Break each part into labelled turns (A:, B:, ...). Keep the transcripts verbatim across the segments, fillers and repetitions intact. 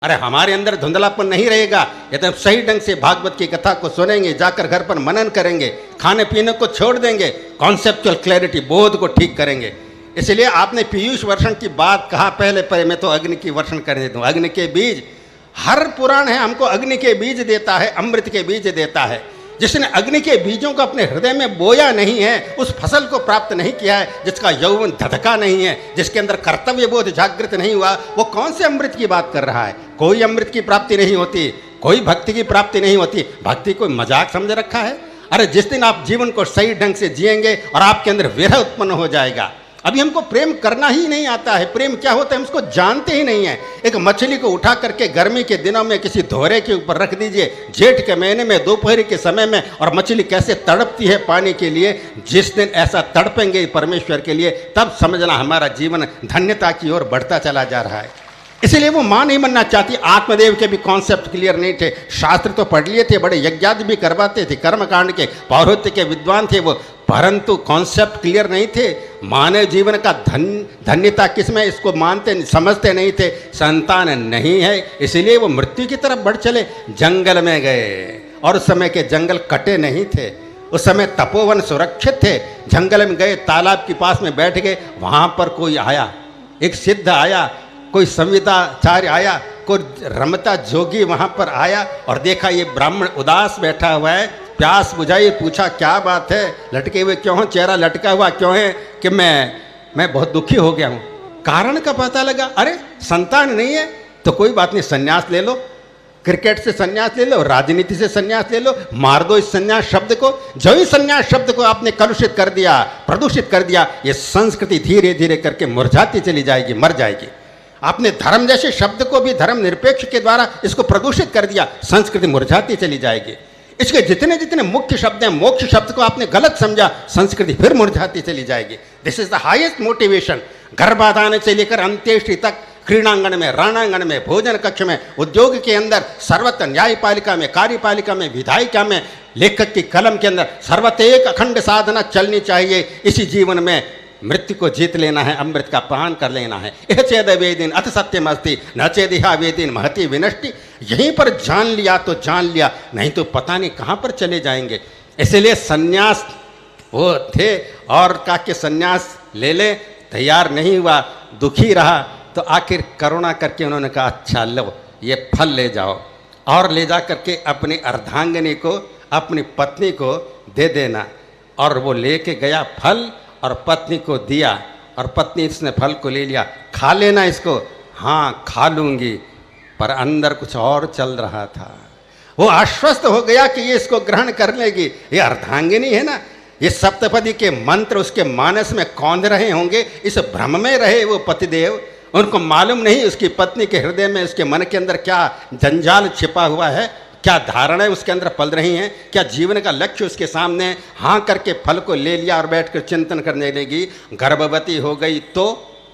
A: अरे हमारे अंदर धुंधलापन नहीं रहेगा यदि हम सही ढंग से भागवत की कथा को सुनेंगे, जाकर घर पर मनन करेंगे, खाने पीने को छोड़ देंगे, कॉन्सेप्चुअल क्लैरिटी बोध को ठीक करेंगे। इसलिए आपने पीयूष वर्षण की बात कहा पहले पहले, मैं तो अग्नि की वर्षण करने दूँ। अग्नि के बीज, हर पुराण है हमको अग्नि के बीज देता है, अमृत के बीज देता है। जिसने अग्नि के बीजों को अपने हृदय में बोया नहीं है, उस फसल को प्राप्त नहीं किया है, जिसका यौवन धधका नहीं है, जिसके अंदर कर्तव्य बोध जागृत नहीं हुआ, वो कौन से अमृत की बात कर रहा है? कोई अमृत की प्राप्ति नहीं होती, कोई भक्ति की प्राप्ति नहीं होती। भक्ति कोई मजाक समझ रखा है? अरे जिस दिन आप जीवन को सही ढंग से जिएंगे और आपके अंदर विरह उत्पन्न हो जाएगा। अभी हमको प्रेम करना ही नहीं आता है, प्रेम क्या होता है हम उसको जानते ही नहीं है। एक मछली को उठा करके गर्मी के दिनों में किसी धोरे के ऊपर रख दीजिए, जेठ के महीने में दोपहर के समय में, और मछली कैसे तड़पती है पानी के लिए। जिस दिन ऐसा तड़पेंगे परमेश्वर के लिए, तब समझना हमारा जीवन धन्यता की ओर बढ़ता चला जा रहा है। इसलिए वो मां नहीं बनना चाहती। आत्मदेव के भी कॉन्सेप्ट क्लियर नहीं थे, शास्त्र तो पढ़ लिए थे, बड़े यज्ञादि भी करवाते थे, कर्मकांड के पौरोहित्य के विद्वान थे वो, परंतु कॉन्सेप्ट क्लियर नहीं थे। मानव जीवन का धन धन्यता किसमें, इसको मानते समझते नहीं थे। संतान नहीं है, इसलिए वो मृत्यु की तरफ बढ़ चले, जंगल में गए। और उस समय के जंगल कटे नहीं थे, उस समय तपोवन सुरक्षित थे। जंगल में गए, तालाब के पास में बैठ गए, वहाँ पर कोई आया, एक सिद्ध आया, कोई संविदाचार्य आया, कोई रमता जोगी वहाँ पर आया और देखा ये ब्राह्मण उदास बैठा हुआ है। प्यास बुझाई, पूछा क्या बात है, लटके हुए क्यों हो, चेहरा लटका हुआ क्यों है? कि मैं मैं बहुत दुखी हो गया हूँ। कारण का पता लगा, अरे संतान नहीं है तो कोई बात नहीं, संन्यास ले लो, क्रिकेट से संन्यास ले लो, राजनीति से संन्यास ले लो, मार दो इस संन्यास शब्द को। जो ही संन्यास शब्द को आपने कलुषित कर दिया, प्रदूषित कर दिया, ये संस्कृति धीरे धीरे करके मुरझाती चली जाएगी, मर जाएगी। आपने धर्म जैसे शब्द को भी धर्म निरपेक्ष के द्वारा इसको प्रदूषित कर दिया, संस्कृति मुरझाती चली जाएगी। इसके जितने जितने मुख्य शब्द हैं, मोक्ष शब्द को आपने गलत समझा, संस्कृति फिर मुरझाती चली जाएगी। This is the highest motivation. गर्भाधान से लेकर अंत्येष्टि तक, क्रीड़ांगण में, रणांगण में, भोजन कक्ष में, उद्योग के अंदर, सर्वत्र न्यायपालिका में, कार्यपालिका में, विधायिका में, लेखक की कलम के अंदर सर्वत्र एक अखंड साधना चलनी चाहिए। इसी जीवन में मृत्यु को जीत लेना है, अमृत का पान कर लेना है। यह चेद वेदिन अथ सत्यम अस्ति न चेदिहा वेदिन महति विनष्टि। यहीं पर जान लिया तो जान लिया, नहीं तो पता नहीं कहाँ पर चले जाएंगे। इसलिए सन्यास वो थे और कहा कि सन्यास ले ले, तैयार नहीं हुआ, दुखी रहा, तो आखिर करुणा करके उन्होंने कहा अच्छा लो ये फल ले जाओ और ले जा करके अपनी अर्धांगिनी को, अपनी पत्नी को दे देना। और वो लेके गया फल और पत्नी को दिया, और पत्नी इसने फल को ले लिया, खा लेना इसको। हाँ खा लूँगी, पर अंदर कुछ और चल रहा था। वो आश्वस्त हो गया कि ये इसको ग्रहण कर लेगी, ये अर्धांगिनी है ना, ये सप्तपदी के मंत्र उसके मानस में कौंध रहे होंगे, इस भ्रम में रहे वो पतिदेव। उनको मालूम नहीं उसकी पत्नी के हृदय में, उसके मन के अंदर क्या जंजाल छिपा हुआ है, क्या धारणाएं उसके अंदर पल रही हैं, क्या जीवन का लक्ष्य उसके सामने। हाँ करके फल को ले लिया और बैठकर चिंतन करने लगी। गर्भवती हो गई तो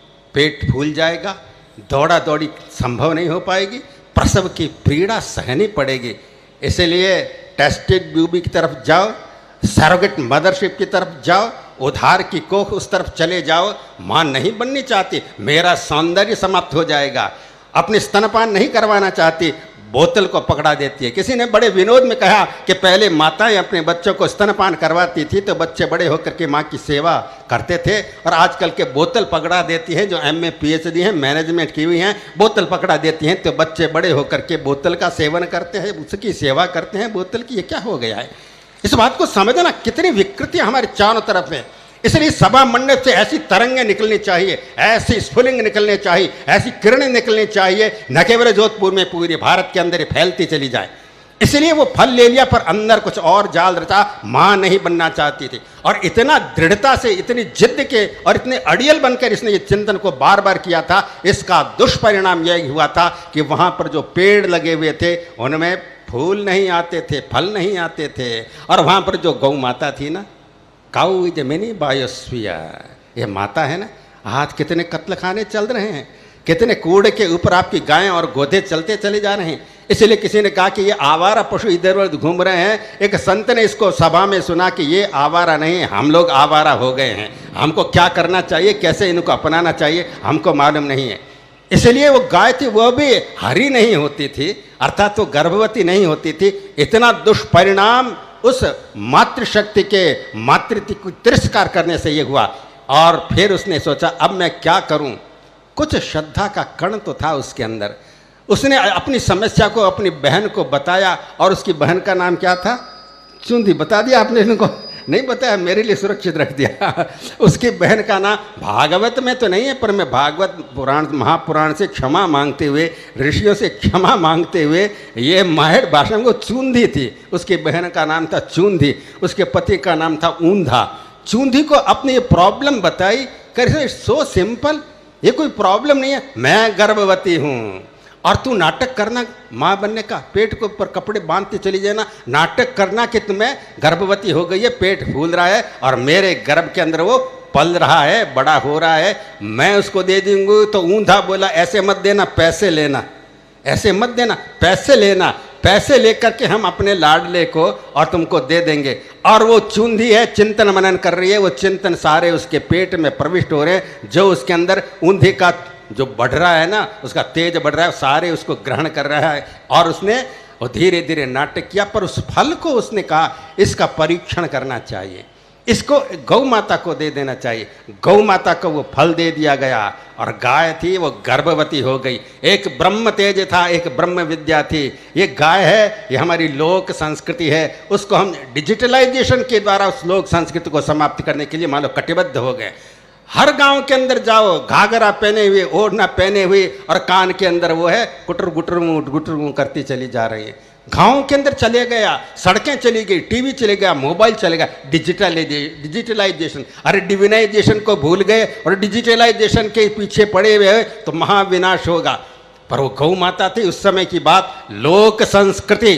A: पेट फूल जाएगा, दौड़ा दौड़ी संभव नहीं हो पाएगी, प्रसव की पीड़ा सहनी पड़ेगी। इसलिए टेस्टेड बेबी की तरफ जाओ, सरोगेट मदरशिप की तरफ जाओ, उधार की कोख उस तरफ चले जाओ। मां नहीं बननी चाहती, मेरा सौंदर्य समाप्त हो जाएगा, अपने स्तनपान नहीं करवाना चाहती, बोतल को पकड़ा देती है। किसी ने बड़े विनोद में कहा कि पहले माताएं अपने बच्चों को स्तनपान करवाती थी तो बच्चे बड़े होकर के माँ की सेवा करते थे, और आजकल के बोतल पकड़ा देती हैं, जो M A P H D हैं, मैनेजमेंट की हुई हैं, बोतल पकड़ा देती हैं तो बच्चे बड़े होकर के बोतल का सेवन करते हैं, उसकी सेवा करते हैं बोतल की। ये क्या हो गया है? इस बात को समझना, कितनी विकृतियाँ हमारे चारों तरफ हैं। इसलिए सभा मंडप से ऐसी तरंगें निकलनी चाहिए, ऐसी स्फुलिंग निकलने चाहिए, ऐसी किरणें निकलनी चाहिए, न केवल जोधपुर में, पूरे भारत के अंदर फैलती चली जाए। इसलिए वो फल ले लिया, पर अंदर कुछ और जाल रचा। मां नहीं बनना चाहती थी, और इतना दृढ़ता से, इतनी जिद्द के और इतने अड़ियल बनकर इसने ये चिंतन को बार बार किया था। इसका दुष्परिणाम यही हुआ था कि वहां पर जो पेड़ लगे हुए थे उनमें फूल नहीं आते थे, फल नहीं आते थे। और वहां पर जो गौ माता थी ना, काउ इज मिनी बायोस्फीयर, ये माता है ना, आज कितने कत्ल खाने चल रहे हैं, कितने कूड़े के ऊपर आपकी गायें और गोधे चलते चले जा रहे हैं। इसलिए किसी ने कहा कि ये आवारा पशु इधर उधर घूम रहे हैं। एक संत ने इसको सभा में सुना कि ये आवारा नहीं, हम लोग आवारा हो गए हैं, हमको क्या करना चाहिए, कैसे इनको अपनाना चाहिए हमको मालूम नहीं है। इसलिए वो गाय थी वो भी हरी नहीं होती थी, अर्थात वो गर्भवती नहीं होती थी। इतना दुष्परिणाम उस मातृशक्ति के मातृत्व को तिरस्कार करने से ये हुआ। और फिर उसने सोचा अब मैं क्या करूं। कुछ श्रद्धा का कण तो था उसके अंदर। उसने अपनी समस्या को अपनी बहन को बताया, और उसकी बहन का नाम क्या था? चुंदी। बता दिया आपने इनको? नहीं बताया, मेरे लिए सुरक्षित रख दिया। उसकी बहन का नाम, भागवत में तो नहीं है पर मैं भागवत पुराण महापुराण से क्षमा मांगते हुए, ऋषियों से क्षमा मांगते हुए, ये माहिर भाषा में वो चूंदी थी। उसकी बहन का नाम था चूंदी, उसके पति का नाम था ऊंधा। चूंदी को अपनी ये प्रॉब्लम बताई, कर सो सिंपल, ये कोई प्रॉब्लम नहीं है, मैं गर्भवती हूँ और तू नाटक करना माँ बनने का, पेट के ऊपर कपड़े बांधते चली जाना, नाटक करना कि तुम्हें गर्भवती हो गई है, पेट फूल रहा है और मेरे गर्भ के अंदर वो पल रहा है, बड़ा हो रहा है, मैं उसको दे दूंगी। तो ऊंधा बोला ऐसे मत देना, पैसे लेना, ऐसे मत देना, पैसे लेना, पैसे लेकर के हम अपने लाडले को और तुमको दे देंगे। और वो चूंधी है, चिंतन मनन कर रही है, वो चिंतन सारे उसके पेट में प्रविष्ट हो रहे हैं। जो उसके अंदर ऊंधी का जो बढ़ रहा है ना, उसका तेज बढ़ रहा है, सारे उसको ग्रहण कर रहा है। और उसने वो धीरे धीरे नाटक किया, पर उस फल को उसने कहा इसका परीक्षण करना चाहिए, इसको गौ माता को दे देना चाहिए। गौ माता को वो फल दे दिया गया और गाय थी वो गर्भवती हो गई। एक ब्रह्म तेज था, एक ब्रह्म विद्या थी। ये गाय है, ये हमारी लोक संस्कृति है, उसको हम डिजिटलाइजेशन के द्वारा उस लोक संस्कृति को समाप्त करने के लिए मान लो कटिबद्ध हो गए। हर गांव के अंदर जाओ, घाघरा पहने हुए, ओढ़ना पहने हुए, और कान के अंदर वो है गुटर गुटर मुँह गुटर मुँह करती चली जा रही है। गाँव के अंदर चले गया, सड़कें चली गई, टीवी चले गया, मोबाइल चले गया, डिजिटलाइजेशन। अरे डिविनाइजेशन को भूल गए और डिजिटलाइजेशन के पीछे पड़े हुए तो महाविनाश होगा। पर वो गौ माता थी उस समय की बात। लोक संस्कृति,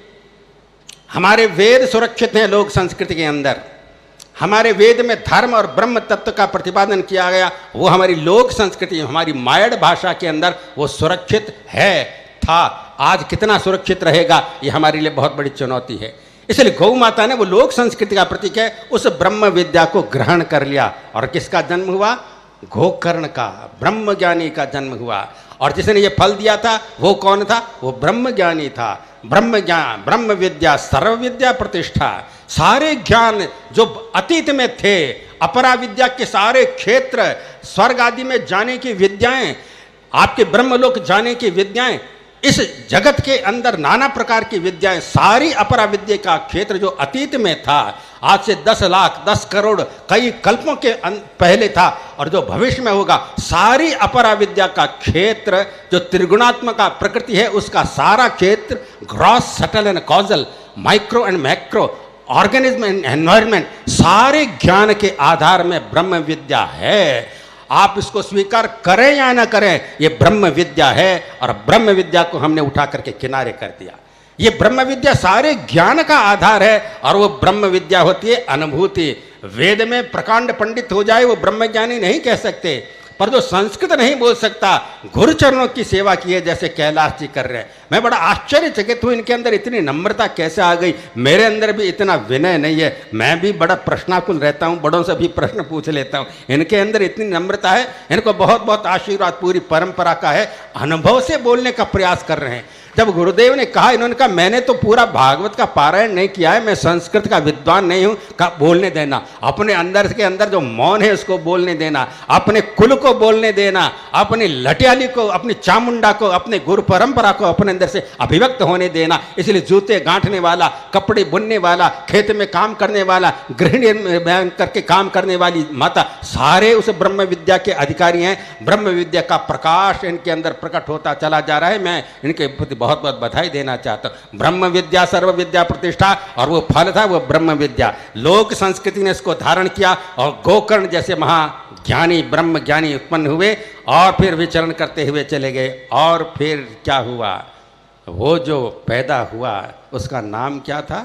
A: हमारे वेद सुरक्षित हैं लोक संस्कृति के अंदर। हमारे वेद में धर्म और ब्रह्म तत्व का प्रतिपादन किया गया, वो हमारी लोक संस्कृति, हमारी मायड़ भाषा के अंदर वो सुरक्षित है, था। आज कितना सुरक्षित रहेगा ये हमारे लिए बहुत बड़ी चुनौती है। इसलिए गौ माता ने, वो लोक संस्कृति का प्रतीक है, उस ब्रह्म विद्या को ग्रहण कर लिया। और किसका जन्म हुआ? गोकर्ण का, ब्रह्म ज्ञानी का जन्म हुआ। और जिसने ये फल दिया था वो कौन था? वो ब्रह्म ज्ञानी था। ब्रह्म ज्ञान, ब्रह्म विद्या, सर्व विद्या प्रतिष्ठा। सारे ज्ञान जो अतीत में थे, अपरा विद्या के सारे क्षेत्र, स्वर्ग आदि में जाने की विद्याएं, आपके ब्रह्मलोक जाने की विद्याएं, इस जगत के अंदर नाना प्रकार की विद्याएं, सारी अपरा विद्या का क्षेत्र जो अतीत में था, आज से दस लाख दस करोड़ कई कल्पों के पहले था, और जो भविष्य में होगा, सारी अपरा विद्या का क्षेत्र जो त्रिगुणात्मक प्रकृति है, उसका सारा क्षेत्र, gross, subtle and causal, micro and macro, organism and environment, सारे ज्ञान के आधार में ब्रह्म विद्या है। आप इसको स्वीकार करें या ना करें, ये ब्रह्म विद्या है। और ब्रह्म विद्या को हमने उठा करके किनारे कर दिया। ये ब्रह्म विद्या सारे ज्ञान का आधार है, और वो ब्रह्म विद्या होती है अनुभूति। वेद में प्रकांड पंडित हो जाए वो ब्रह्मज्ञानी नहीं कह सकते, पर जो संस्कृत नहीं बोल सकता, गुरुचरणों की सेवा की है जैसे कैलाश जी कर रहे हैं। मैं बड़ा आश्चर्यचकित हूँ, इनके अंदर इतनी नम्रता कैसे आ गई। मेरे अंदर भी इतना विनय नहीं है, मैं भी बड़ा प्रश्नाकुल रहता हूँ, बड़ों से भी प्रश्न पूछ लेता हूँ। इनके अंदर इतनी नम्रता है, इनको बहुत बहुत आशीर्वाद पूरी परंपरा का है। अनुभव से बोलने का प्रयास कर रहे हैं। जब गुरुदेव ने कहा, इन्होंने कहा मैंने तो पूरा भागवत का पारायण नहीं किया है, मैं संस्कृत का विद्वान नहीं हूँ, का बोलने देना, अपने अंदर के अंदर जो मौन है उसको बोलने देना, अपने कुल को बोलने देना, अपनी लटियाली को, अपनी चामुंडा को, अपने गुरु परंपरा को अपने अंदर से अभिव्यक्त होने देना। इसलिए जूते गांठने वाला, कपड़े बुनने वाला, खेत में काम करने वाला, गृहिणी बयान करके काम करने वाली माता, सारे उस ब्रह्म विद्या के अधिकारी हैं। ब्रह्म विद्या का प्रकाश इनके अंदर प्रकट होता चला जा रहा है। मैं इनके प्रति बहुत बहुत बधाई देना चाहता हूं। ब्रह्म विद्या सर्व विद्या प्रतिष्ठा, और वो फल था वो ब्रह्म विद्या। लोक संस्कृति ने इसको धारण किया, और गोकर्ण जैसे महाज्ञानी ब्रह्म ज्ञानी उत्पन्न हुए, और फिर विचरण करते हुए चले गए। और फिर क्या हुआ? वो जो पैदा हुआ उसका नाम क्या था?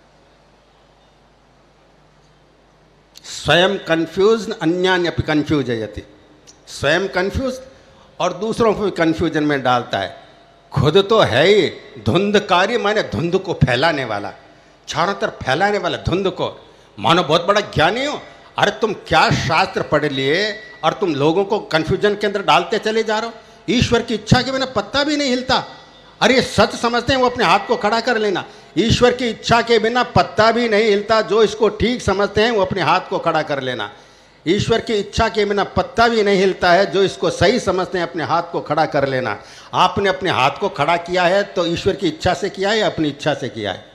A: स्वयं कंफ्यूज अन्यान्यपि कंफ्यूजयति। स्वयं कंफ्यूज और दूसरों को भी कंफ्यूजन में डालता है। खुद तो है ही धुंधकारी, माने धुंध को फैलाने वाला, चारों तरफ फैलाने वाला धुंध को। मानो बहुत बड़ा ज्ञानी हो, अरे तुम क्या शास्त्र पढ़ लिए और तुम लोगों को कंफ्यूजन के अंदर डालते चले जा रहे हो। ईश्वर की इच्छा के बिना पत्ता भी नहीं हिलता। अरे ये सच समझते हैं वो अपने हाथ को खड़ा कर लेना। ईश्वर की इच्छा के बिना पत्ता भी नहीं हिलता। जो इसको ठीक समझते हैं वो अपने हाथ को खड़ा कर लेना। ईश्वर की इच्छा के बिना पत्ता भी नहीं हिलता है। जो इसको सही समझते हैं अपने हाथ को खड़ा कर लेना। आपने अपने हाथ को खड़ा किया है तो ईश्वर की इच्छा से किया है या अपनी इच्छा से किया है?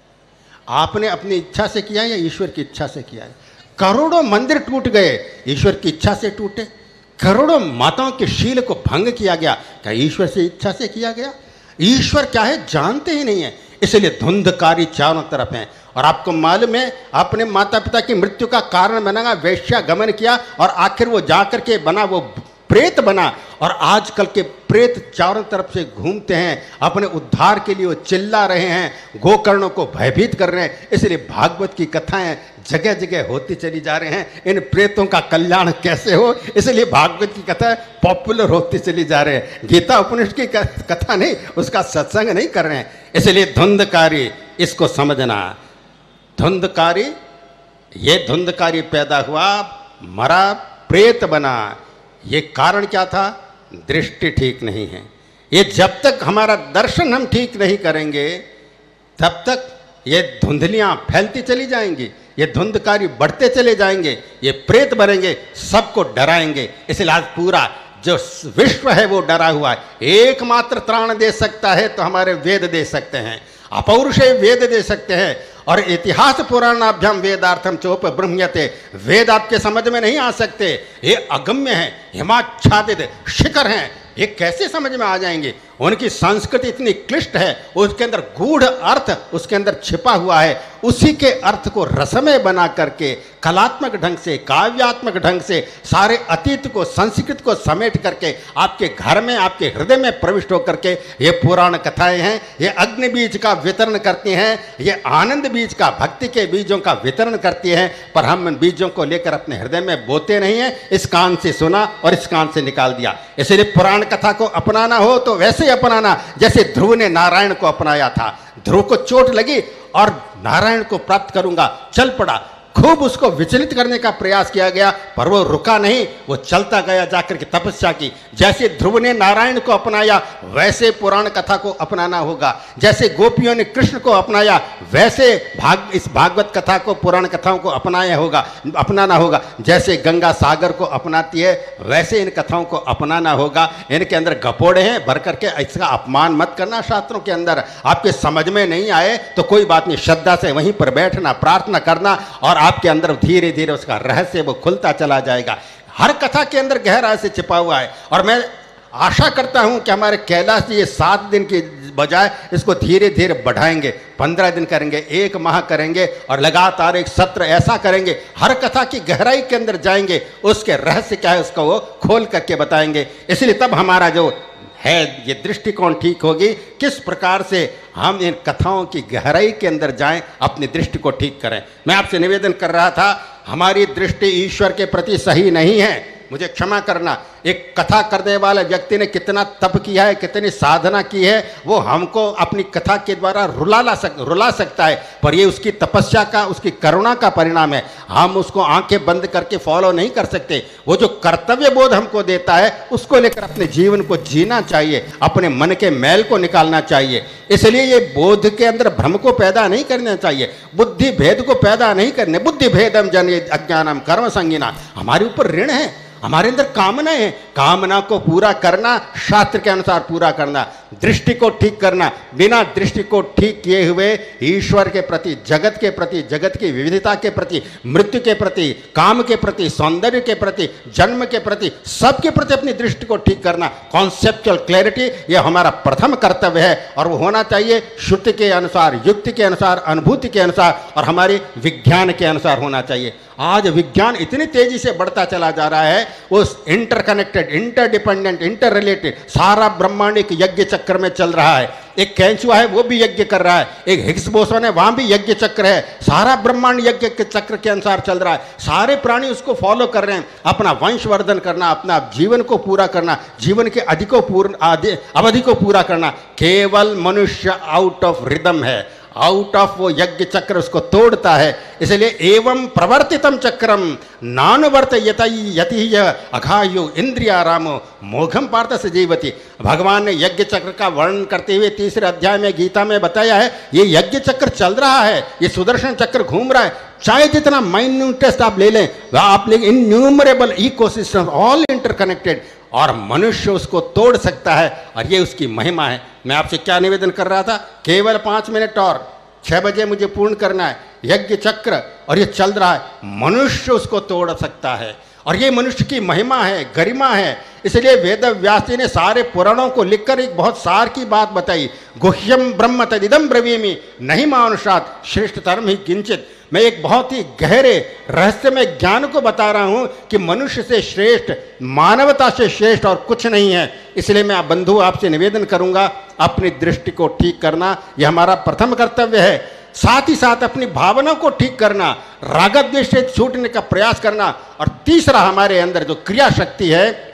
A: आपने अपनी इच्छा से किया है या ईश्वर की इच्छा से किया है? करोड़ों मंदिर टूट गए, ईश्वर की इच्छा से टूटे। करोड़ों माताओं के शील को भंग किया गया, क्या ईश्वर से इच्छा से किया गया? ईश्वर क्या है जानते ही नहीं है, इसलिए धुंधकारी चारों तरफ है। और आपको मालूम है अपने माता पिता की मृत्यु का कारण बना, वेश्या गमन किया और आखिर वो जाकर के बना वो प्रेत बना। और आजकल के प्रेत चारों तरफ से घूमते हैं, अपने उद्धार के लिए वो चिल्ला रहे हैं, गोकर्णों को भयभीत कर रहे हैं। इसलिए भागवत की कथाएं जगह जगह होती चली जा रहे हैं, इन प्रेतों का कल्याण कैसे हो, इसलिए भागवत की कथा पॉपुलर होती चली जा रहे हैं। गीता उपनिषद की कथा नहीं, उसका सत्संग नहीं कर रहे हैं। इसलिए धुंधकारी, इसको समझना। धुंधकारी, ये धुंधकारी पैदा हुआ, मरा, प्रेत बना। ये कारण क्या था? दृष्टि ठीक नहीं है। ये जब तक हमारा दर्शन हम ठीक नहीं करेंगे तब तक ये धुंधलियां फैलती चली जाएंगी, ये धुंधकारी बढ़ते चले जाएंगे, ये प्रेत बनेंगे, सबको डराएंगे। इसलिए आज पूरा जो विश्व है वो डरा हुआ है। एकमात्र त्राण दे सकता है तो हमारे वेद दे सकते हैं, अपौरुषे वेद दे सकते हैं। और इतिहास पुराणाभ्याम वेदार्थम चोप ब्रह्म्यते, वेद आपके समझ में नहीं आ सकते, ये अगम्य है, हिमाच्छादित शिखर हैं, ये कैसे समझ में आ जाएंगे? उनकी संस्कृति इतनी क्लिष्ट है, उसके अंदर गूढ़ अर्थ उसके अंदर छिपा हुआ है। उसी के अर्थ को रसमय बना करके कलात्मक ढंग से, काव्यात्मक ढंग से सारे अतीत को, संस्कृत को समेट करके आपके घर में, आपके हृदय में प्रविष्ट होकर के ये पुराण कथाएं हैं, ये अग्नि बीज का वितरण करती हैं, ये आनंद बीज का, भक्ति के बीजों का वितरण करती हैं। पर हम इन बीजों को लेकर अपने हृदय में बोते नहीं हैं। इस कान से सुना और इस कान से निकाल दिया। इसलिए पुराण कथा को अपनाना हो तो वैसे अपनाना जैसे ध्रुव ने नारायण को अपनाया था। ध्रुव को चोट लगी और नारायण को प्राप्त करूंगा, चल पड़ा। खूब उसको विचलित करने का प्रयास किया गया पर वो रुका नहीं, वो चलता गया, जाकर के तपस्या की। जैसे ध्रुव ने नारायण को अपनाया वैसे पुराण कथा को अपनाना होगा। जैसे गोपियों ने कृष्ण को अपनाया वैसे भाग इस भागवत कथा को, पुराण कथाओं को अपनाया होगा, अपनाना होगा। जैसे गंगा सागर को अपनाती है वैसे इन कथाओं को अपनाना होगा। इनके अंदर गपोड़े हैं, भर करके इसका अपमान मत करना। शास्त्रों के अंदर आपके समझ में नहीं आए तो कोई बात नहीं, श्रद्धा से वहीं पर बैठना, प्रार्थना करना और आपके अंदर धीरे धीरे उसका रहस्य वो खुलता चला जाएगा। हर कथा के अंदर गहरा रहस्य छिपा हुआ है। और मैं आशा करता हूं कि हमारे कैलाश जी ये सात दिन की बजाय इसको धीरे धीरे बढ़ाएंगे, पंद्रह दिन करेंगे, एक माह करेंगे और लगातार एक सत्र ऐसा करेंगे, हर कथा की गहराई के अंदर जाएंगे, उसके रहस्य क्या है उसको वो खोल करके बताएंगे। इसलिए तब हमारा जो है ये दृष्टिकोण ठीक होगी, किस प्रकार से हम इन कथाओं की गहराई के अंदर जाएं, अपनी दृष्टि को ठीक करें। मैं आपसे निवेदन कर रहा था, हमारी दृष्टि ईश्वर के प्रति सही नहीं है, मुझे क्षमा करना। एक कथा करने वाले व्यक्ति ने कितना तप किया है, कितनी साधना की है, वो हमको अपनी कथा के द्वारा रुला ला सक रुला सकता है, पर ये उसकी तपस्या का, उसकी करुणा का परिणाम है। हम उसको आंखें बंद करके फॉलो नहीं कर सकते। वो जो कर्तव्य बोध हमको देता है उसको लेकर अपने जीवन को जीना चाहिए, अपने मन के मैल को निकालना चाहिए। इसलिए ये बोध के अंदर भ्रम को पैदा नहीं करना चाहिए, बुद्धि भेद को पैदा नहीं करने। बुद्धि भेदम जन अज्ञानम कर्म संगीना, हमारे ऊपर ऋण है, हमारे अंदर कामना है, कामना को पूरा करना, शास्त्र के अनुसार पूरा करना, दृष्टि को ठीक करना। बिना दृष्टि को ठीक किए हुए ईश्वर के प्रति, जगत के प्रति, जगत की विविधता के प्रति, मृत्यु के प्रति, काम के प्रति, सौंदर्य के प्रति, जन्म के प्रति, सबके प्रति अपनी दृष्टि को ठीक करना, कॉन्सेप्चुअल क्लैरिटी, यह हमारा प्रथम कर्तव्य है। और वो होना चाहिए श्रुति के अनुसार, युक्ति के अनुसार, अनुभूति के अनुसार और हमारे विज्ञान के अनुसार होना चाहिए। आज विज्ञान इतनी तेजी से बढ़ता चला जा रहा है, उस इंटरकनेक्टेड, इंटरडिपेंडेंट, इंटर रिलेटेड, सारा ब्रह्मांड एक यज्ञ चक्र में चल रहा है। एक कैंचुआ है वो भी यज्ञ कर रहा है, एक हिग्स बोसोन है वहां भी यज्ञ चक्र है, सारा ब्रह्मांड यज्ञ के चक्र के अनुसार चल रहा है। सारे प्राणी उसको फॉलो कर रहे हैं, अपना वंशवर्धन करना, अपना जीवन को पूरा करना, जीवन के अधिको पूर्ण अवधि को पूरा करना। केवल मनुष्य आउट ऑफ रिदम है, आउट ऑफ वो यज्ञ चक्र उसको तोड़ता है। इसलिए एवं प्रवर्तितम चक्रम नानुवर्त यति अघायु इंद्रियारामो मोघम पार्थ से जीवती। भगवान ने यज्ञ चक्र का वर्णन करते हुए तीसरे अध्याय में गीता में बताया है, ये यज्ञ चक्र चल रहा है, ये सुदर्शन चक्र घूम रहा है, चाहे जितना माइन्यूटेस्ट आप ले लें, आप ले इन्यूमरेबल इकोसिस्टम ऑल इंटरकनेक्टेड, और मनुष्य उसको तोड़ सकता है, और ये उसकी महिमा है। मैं आपसे क्या निवेदन कर रहा था, केवल पाँच मिनट और छः बजे मुझे पूर्ण करना है यज्ञ चक्र, और ये चल रहा है, मनुष्य उसको तोड़ सकता है, और ये मनुष्य की महिमा है, गरिमा है। इसलिए वेद व्यास जी ने सारे पुराणों को लिखकर एक बहुत सार की बात बताई, गुह्यम ब्रह्म तदिदम ब्रवीमि नहीं मानुषात श्रेष्ठतरम ही किंचित। मैं एक बहुत ही गहरे रहस्यमय ज्ञान को बता रहा हूं कि मनुष्य से श्रेष्ठ, मानवता से श्रेष्ठ और कुछ नहीं है। इसलिए मैं बंधु आपसे निवेदन करूंगा, अपनी दृष्टि को ठीक करना यह हमारा प्रथम कर्तव्य है। साथ ही साथ अपनी भावना को ठीक करना, राग द्वेष से छूटने का प्रयास करना, और तीसरा हमारे अंदर जो क्रिया शक्ति है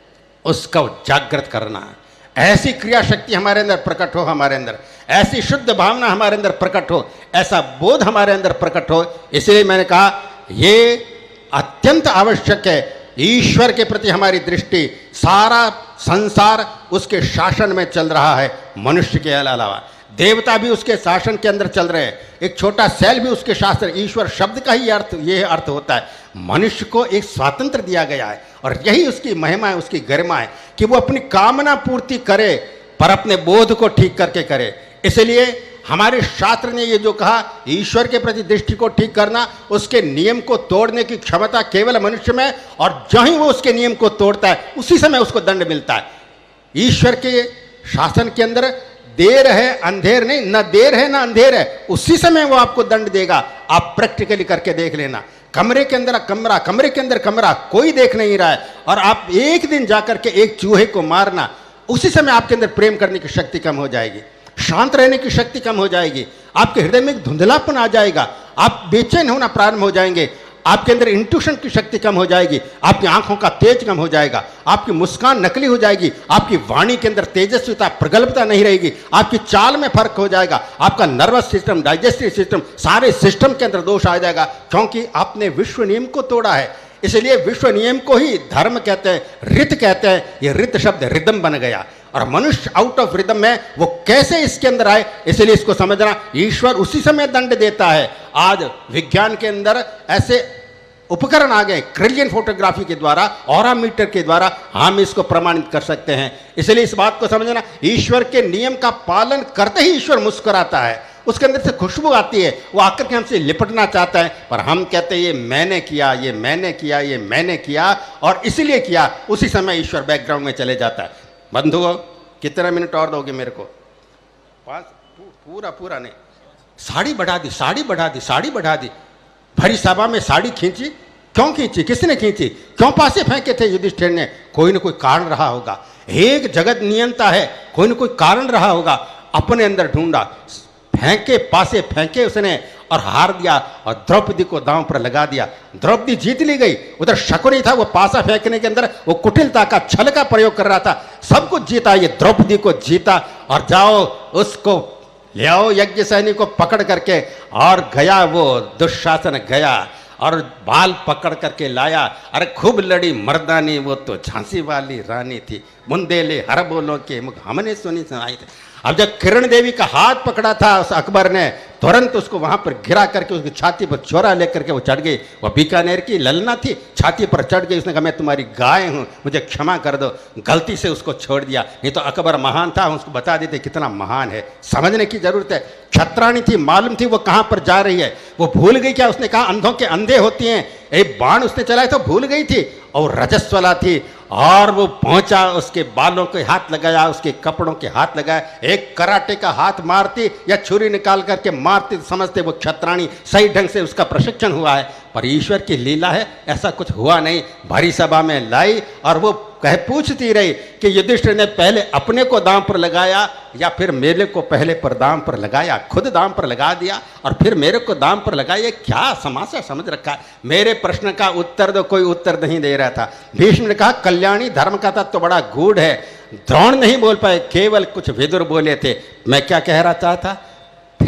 A: उसका जागृत करना। ऐसी क्रिया शक्ति हमारे अंदर प्रकट हो, हमारे अंदर ऐसी शुद्ध भावना हमारे अंदर प्रकट हो, ऐसा बोध हमारे अंदर प्रकट हो। इसलिए मैंने कहा ये अत्यंत आवश्यक है। ईश्वर के प्रति हमारी दृष्टि, सारा संसार उसके शासन में चल रहा है, मनुष्य के अलावा देवता भी उसके शासन के अंदर चल रहे हैं, एक छोटा सेल भी उसके शासन। ईश्वर शब्द का ही अर्थ ये अर्थ होता है, मनुष्य को एक स्वातंत्र दिया गया है, और यही उसकी महिमा है, उसकी गरिमा है कि वो अपनी कामना पूर्ति करे, पर अपने बोध को ठीक करके करे। इसलिए हमारे शास्त्र ने ये जो कहा, ईश्वर के प्रति दृष्टि को ठीक करना, उसके नियम को तोड़ने की क्षमता केवल मनुष्य में, और जहाँ ही वो उसके नियम को तोड़ता है उसी समय उसको दंड मिलता है। ईश्वर के शासन के अंदर देर है अंधेर नहीं, ना देर है ना अंधेर है, उसी समय वो आपको दंड देगा। आप प्रैक्टिकली करके देख लेना, कमरे के अंदर कमरा, कमरे के अंदर कमरा, कोई देख नहीं रहा है, और आप एक दिन जाकर के एक चूहे को मारना, उसी समय आपके अंदर प्रेम करने की शक्ति कम हो जाएगी, शांत रहने की शक्ति कम हो जाएगी, आपके हृदय में एक धुंधलापन आ जाएगा, आप बेचैन होना प्रारंभ हो जाएंगे, आपके अंदर इंट्यूशन की शक्ति कम हो जाएगी, आपकी आंखों का तेज कम हो जाएगा, आपकी मुस्कान नकली हो जाएगी, आपकी वाणी के अंदर तेजस्विता, प्रगल्भता नहीं रहेगी, आपकी चाल में फर्क हो जाएगा, आपका नर्वस सिस्टम, डाइजेस्टिव सिस्टम, सारे सिस्टम के अंदर दोष आ जाएगा, क्योंकि आपने विश्व नियम को तोड़ा है। इसलिए विश्व नियम को ही धर्म कहते हैं, रित कहते हैं। ये रित शब्द रिदम बन गया, और मनुष्य आउट ऑफ रिदम में वो कैसे इसके अंदर आए, इसलिए इसको समझना, ईश्वर उसी समय दंड देता है। आज विज्ञान के अंदर ऐसे उपकरण आ गए, क्रिलियन फोटोग्राफी के द्वारा, ऑरा मीटर के द्वारा हम इसको प्रमाणित कर सकते हैं। इसलिए इस बात को समझना, ईश्वर के नियम का पालन करते ही ईश्वर मुस्कुराता है, उसके अंदर से खुशबू आती है, वो आकर के हमसे लिपटना चाहता है, पर हम कहते हैं ये मैंने किया, ये मैंने किया, ये मैंने किया, और इसलिए किया। उसी समय ईश्वर बैकग्राउंड में चले जाता है। बंधुओं, कितना मिनट और दोगे मेरे को? पाँच? पूरा पूरा नहीं, साड़ी बढ़ा दी, साड़ी बढ़ा दी, साड़ी बढ़ा दी। भरी सभा में साड़ी खींची, क्यों खींची, किसने खींची, क्यों पासे फेंके थे युधिष्ठिर ने? कोई न कोई कारण रहा होगा, एक जगत नियंता है, कोई न कोई कारण रहा होगा, अपने अंदर ढूंढा, फेंके, पासे फेंके उसने, और हार दिया, और द्रौपदी को दांव पर लगा दिया। द्रौपदी जीत ली गई। उधर शकुनी था, वो पासा फेंकने के अंदर वो कुटिलता का, छल का प्रयोग कर रहा था, सब कुछ जीता, ये द्रौपदी को जीता, और जाओ उसको ले आओ यज्ञ सैनी को पकड़ करके, और गया वो दुशासन गया और बाल पकड़ करके लाया। अरे खूब लड़ी मर्दानी, वो तो झांसी वाली रानी थी, बुंदेले हर बोलों के मुख हमने सुनी सुनाई थी। अब जब किरण देवी का हाथ पकड़ा था उस अकबर ने, तुरंत उसको वहां पर गिरा करके उसकी छाती पर छोरा लेकर के वो चढ़ गई। वो बीकानेर की ललना थी, छाती पर चढ़ गई। उसने कहा मैं तुम्हारी गाय हूं, मुझे क्षमा कर दो। गलती से उसको छोड़ दिया, नहीं तो अकबर महान था, उसको बता देते कितना महान है। समझने की जरूरत है। छत्राणी थी, मालूम थी वो कहां पर जा रही है। वो भूल गई क्या? उसने कहा अंधों के अंधे होती हैं। एक बाण उसने चलाया तो भूल गई थी, और रजस्वला थी, और वो पहुंचा, उसके बालों के हाथ लगाया, उसके कपड़ों के हाथ लगाया। एक कराटे का हाथ मारती या छुरी निकाल करके मारती, समझते वो छत्राणी सही ढंग से उसका प्रशिक्षण हुआ है। पर ईश्वर की लीला है, ऐसा कुछ हुआ नहीं। भारी सभा में लाई, और वो कह पूछती रही कि युधिष्ठिर ने पहले अपने को दांव पर लगाया या फिर मेरे को पहले पर दांव पर लगाया? खुद दांव पर लगा दिया और फिर मेरे को दांव पर लगाया। क्या समासा समझ रखा है? मेरे प्रश्न का उत्तर दो, कोई उत्तर नहीं दे रहा था। भीष्म ने कहा कल्याणी धर्म का तत्व तो बड़ा गूढ़ है। द्रोण नहीं बोल पाए, केवल कुछ विदुर बोले थे। मैं क्या कह रहा चाहता?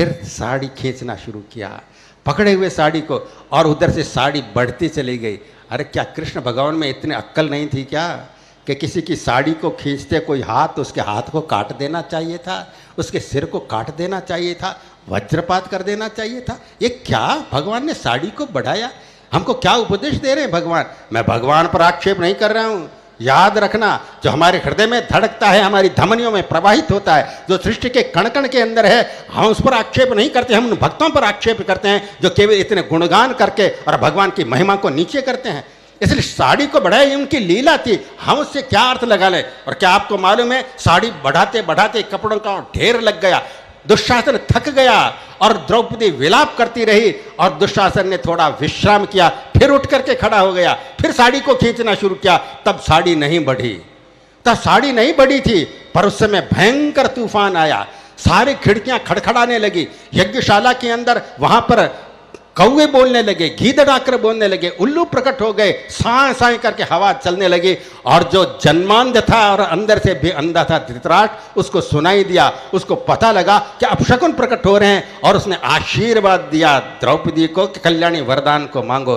A: फिर साड़ी खींचना शुरू किया, पकड़े हुए साड़ी को, और उधर से साड़ी बढ़ती चली गई। अरे क्या कृष्ण भगवान में इतनी अक्ल नहीं थी क्या कि किसी की साड़ी को खींचते कोई हाथ, उसके हाथ को काट देना चाहिए था, उसके सिर को काट देना चाहिए था, वज्रपात कर देना चाहिए था? ये क्या भगवान ने साड़ी को बढ़ाया? हमको क्या उपदेश दे रहे हैं भगवान? मैं भगवान पर आक्षेप नहीं कर रहा हूँ। याद रखना, जो हमारे हृदय में धड़कता है, हमारी धमनियों में प्रवाहित होता है, जो सृष्टि के कण कण के अंदर है, हम उस पर आक्षेप नहीं करते। हम उन भक्तों पर आक्षेप करते हैं जो केवल इतने गुणगान करके और भगवान की महिमा को नीचे करते हैं। इसलिए साड़ी को बढ़ाई, उनकी लीला थी, हम उससे क्या अर्थ लगा लें? और क्या आपको मालूम है, साड़ी बढ़ाते बढ़ाते कपड़ों का ढेर लग गया, दुशासन थक गया और द्रौपदी विलाप करती रही, और दुशासन ने थोड़ा विश्राम किया, फिर उठ करके खड़ा हो गया, फिर साड़ी को खींचना शुरू किया। तब साड़ी नहीं बढ़ी, तब साड़ी नहीं बढ़ी थी, पर उस समय भयंकर तूफान आया, सारी खिड़कियां खड़खड़ाने लगी, यज्ञशाला के अंदर वहां पर कौवे बोलने लगे, गीदड़ आकर बोलने लगे, उल्लू प्रकट हो गए, साए साए करके हवा चलने लगी, और जो जन्मांध था और अंदर से भी अंधा था धृतराष्ट्र, उसको सुनाई दिया, उसको पता लगा कि अपशकुन प्रकट हो रहे हैं, और उसने आशीर्वाद दिया द्रौपदी को कि कल्याणी वरदान को मांगो।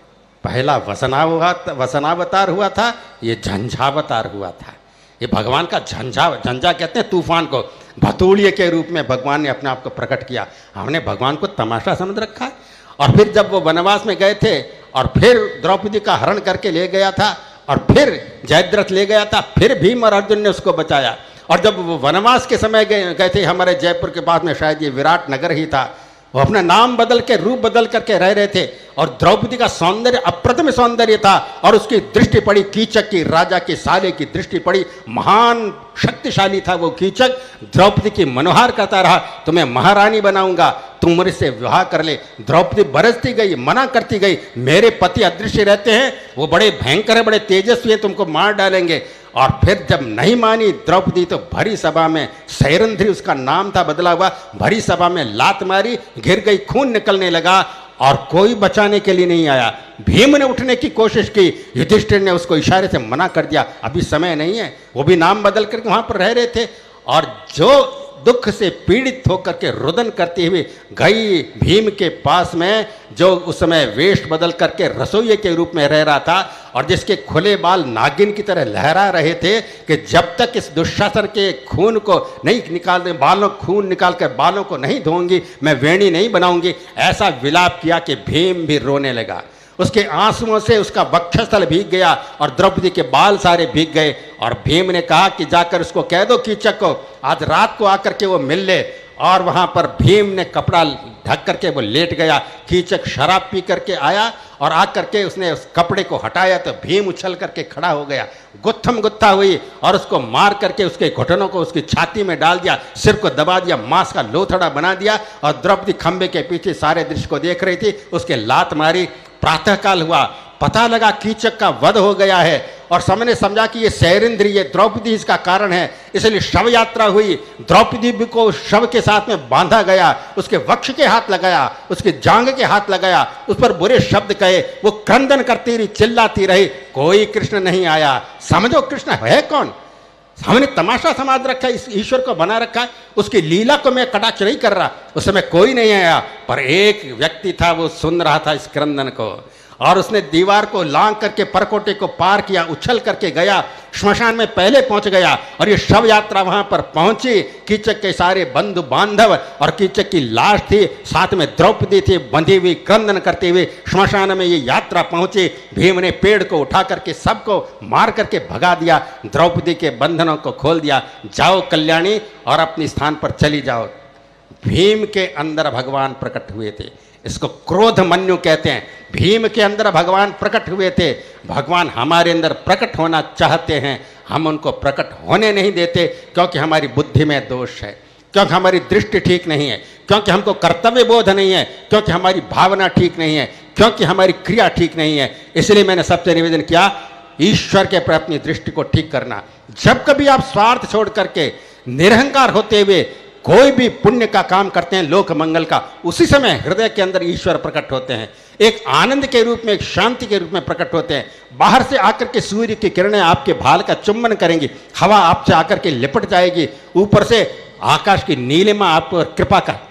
A: पहला वसनाव वसनावतार हुआ था, ये झंझावतार हुआ था। ये भगवान का झंझा, झंझा कहते हैं तूफान को, भतूड़िए के रूप में भगवान ने अपने आप को प्रकट किया। हमने भगवान को तमाशा समझ रखा है। और फिर जब वो वनवास में गए थे, और फिर द्रौपदी का हरण करके ले गया था, और फिर जयद्रथ ले गया था, फिर भीम और अर्जुन ने उसको बचाया। और जब वो वनवास के समय गए गए थे, हमारे जयपुर के पास में शायद ये विराट नगर ही था, वो अपना नाम बदल के रूप बदल करके रह रहे थे, और द्रौपदी का सौंदर्य अप्रतिम सौंदर्य था, और उसकी दृष्टि पड़ी कीचक की, राजा के साले की दृष्टि पड़ी, महान शक्तिशाली था वो कीचक। द्रौपदी की मनोहार करता रहा, तुम्हें महारानी बनाऊंगा, तुम मुझसे विवाह कर ले। द्रौपदी बरसती गई, मना करती गई, मेरे पति अदृश्य रहते हैं, वो बड़े भयंकर है, बड़े तेजस्वी हैं, तुमको मार डालेंगे। और फिर जब नहीं मानी द्रौपदी, तो भरी सभा में, सैरंध्री उसका नाम था बदला हुआ, भरी सभा में लात मारी, गिर गई, खून निकलने लगा, और कोई बचाने के लिए नहीं आया। भीम ने उठने की कोशिश की, युधिष्ठिर ने उसको इशारे से मना कर दिया, अभी समय नहीं है। वो भी नाम बदल करके वहां पर रह रहे थे, और जो दुख से पीड़ित होकर के रुदन करती हुई गई भीम के पास में, जो उस समय वेश बदल करके रसोइये के रूप में रह रहा था, और जिसके खुले बाल नागिन की तरह लहरा रहे थे कि जब तक इस दुशासन के खून को नहीं निकाल दे, बालों खून निकाल कर बालों को नहीं धोऊंगी, मैं वेणी नहीं बनाऊंगी, ऐसा विलाप किया कि भीम भी रोने लगा। उसके आंसुओं से उसका वक्षस्थल भीग गया, और द्रौपदी के बाल सारे भीग गए। और भीम ने कहा कि जाकर उसको कह दो कीचक को आज रात को आकर के वो मिल ले। और वहां पर भीम ने कपड़ा ढक करके वो लेट गया। कीचक शराब पी करके आया, और आकर के उसने उस कपड़े को हटाया, तो भीम उछल करके खड़ा हो गया, गुत्थम गुत्था हुई, और उसको मार करके उसके घुटनों को उसकी छाती में डाल दिया, सिर को दबा दिया, मांस का लोथड़ा बना दिया। और द्रौपदी खंबे के पीछे सारे दृश्य को देख रही थी, उसके लात मारी। प्रातःकाल हुआ, पता लगा कीचक का वध हो गया है, और सबने समझा कि ये सैरिंद्री, ये द्रौपदी इसका कारण है, इसलिए शव यात्रा हुई। द्रौपदी को शव के साथ में बांधा गया, उसके वक्ष के हाथ लगाया, उसके जांग के हाथ लगाया, उस पर बुरे शब्द कहे, वो क्रंदन करती रही, चिल्लाती रही, कोई कृष्ण नहीं आया। समझो कृष्ण है कौन? हमने तमाशा समाज रखा है, इस ईश्वर को बना रखा है, उसकी लीला को मैं कटाक्ष नहीं कर रहा। उस समय कोई नहीं आया, पर एक व्यक्ति था, वो सुन रहा था इस क्रंदन को, और उसने दीवार को लांग करके परकोटे को पार किया, उछल करके गया, श्मशान में पहले पहुंच गया। और ये शव यात्रा वहां पर पहुंची, कीचक के सारे बंधु बांधव, और कीचक की लाश थी, साथ में द्रौपदी थी बंधी हुई, क्रंदन करते हुए श्मशान में ये यात्रा पहुंची। भीम ने पेड़ को उठा करके सबको मार करके भगा दिया, द्रौपदी के बंधनों को खोल दिया, जाओ कल्याणी और अपने स्थान पर चली जाओ। भीम के अंदर भगवान प्रकट हुए थे, इसको क्रोध मन्यु कहते हैं। भीम के अंदर भगवान प्रकट हुए थे। भगवान हमारे अंदर प्रकट होना चाहते हैं, हम उनको प्रकट होने नहीं देते, क्योंकि हमारी बुद्धि में दोष है, क्योंकि हमारी दृष्टि ठीक नहीं है, क्योंकि हमको कर्तव्य बोध नहीं है, क्योंकि हमारी भावना ठीक नहीं है, क्योंकि हमारी क्रिया ठीक नहीं है। इसलिए मैंने सबसे निवेदन किया, ईश्वर के प्रति अपनी दृष्टि को ठीक करना। जब कभी आप स्वार्थ छोड़ करके निरहंकार होते हुए कोई भी पुण्य का काम करते हैं, लोक मंगल का, उसी समय हृदय के अंदर ईश्वर प्रकट होते हैं, एक आनंद के रूप में, एक शांति के रूप में प्रकट होते हैं। बाहर से आकर के सूर्य की किरणें आपके भाल का चुंबन करेंगी, हवा आपसे आकर के लिपट जाएगी, ऊपर से आकाश की नीलिमा आप पर कृपा का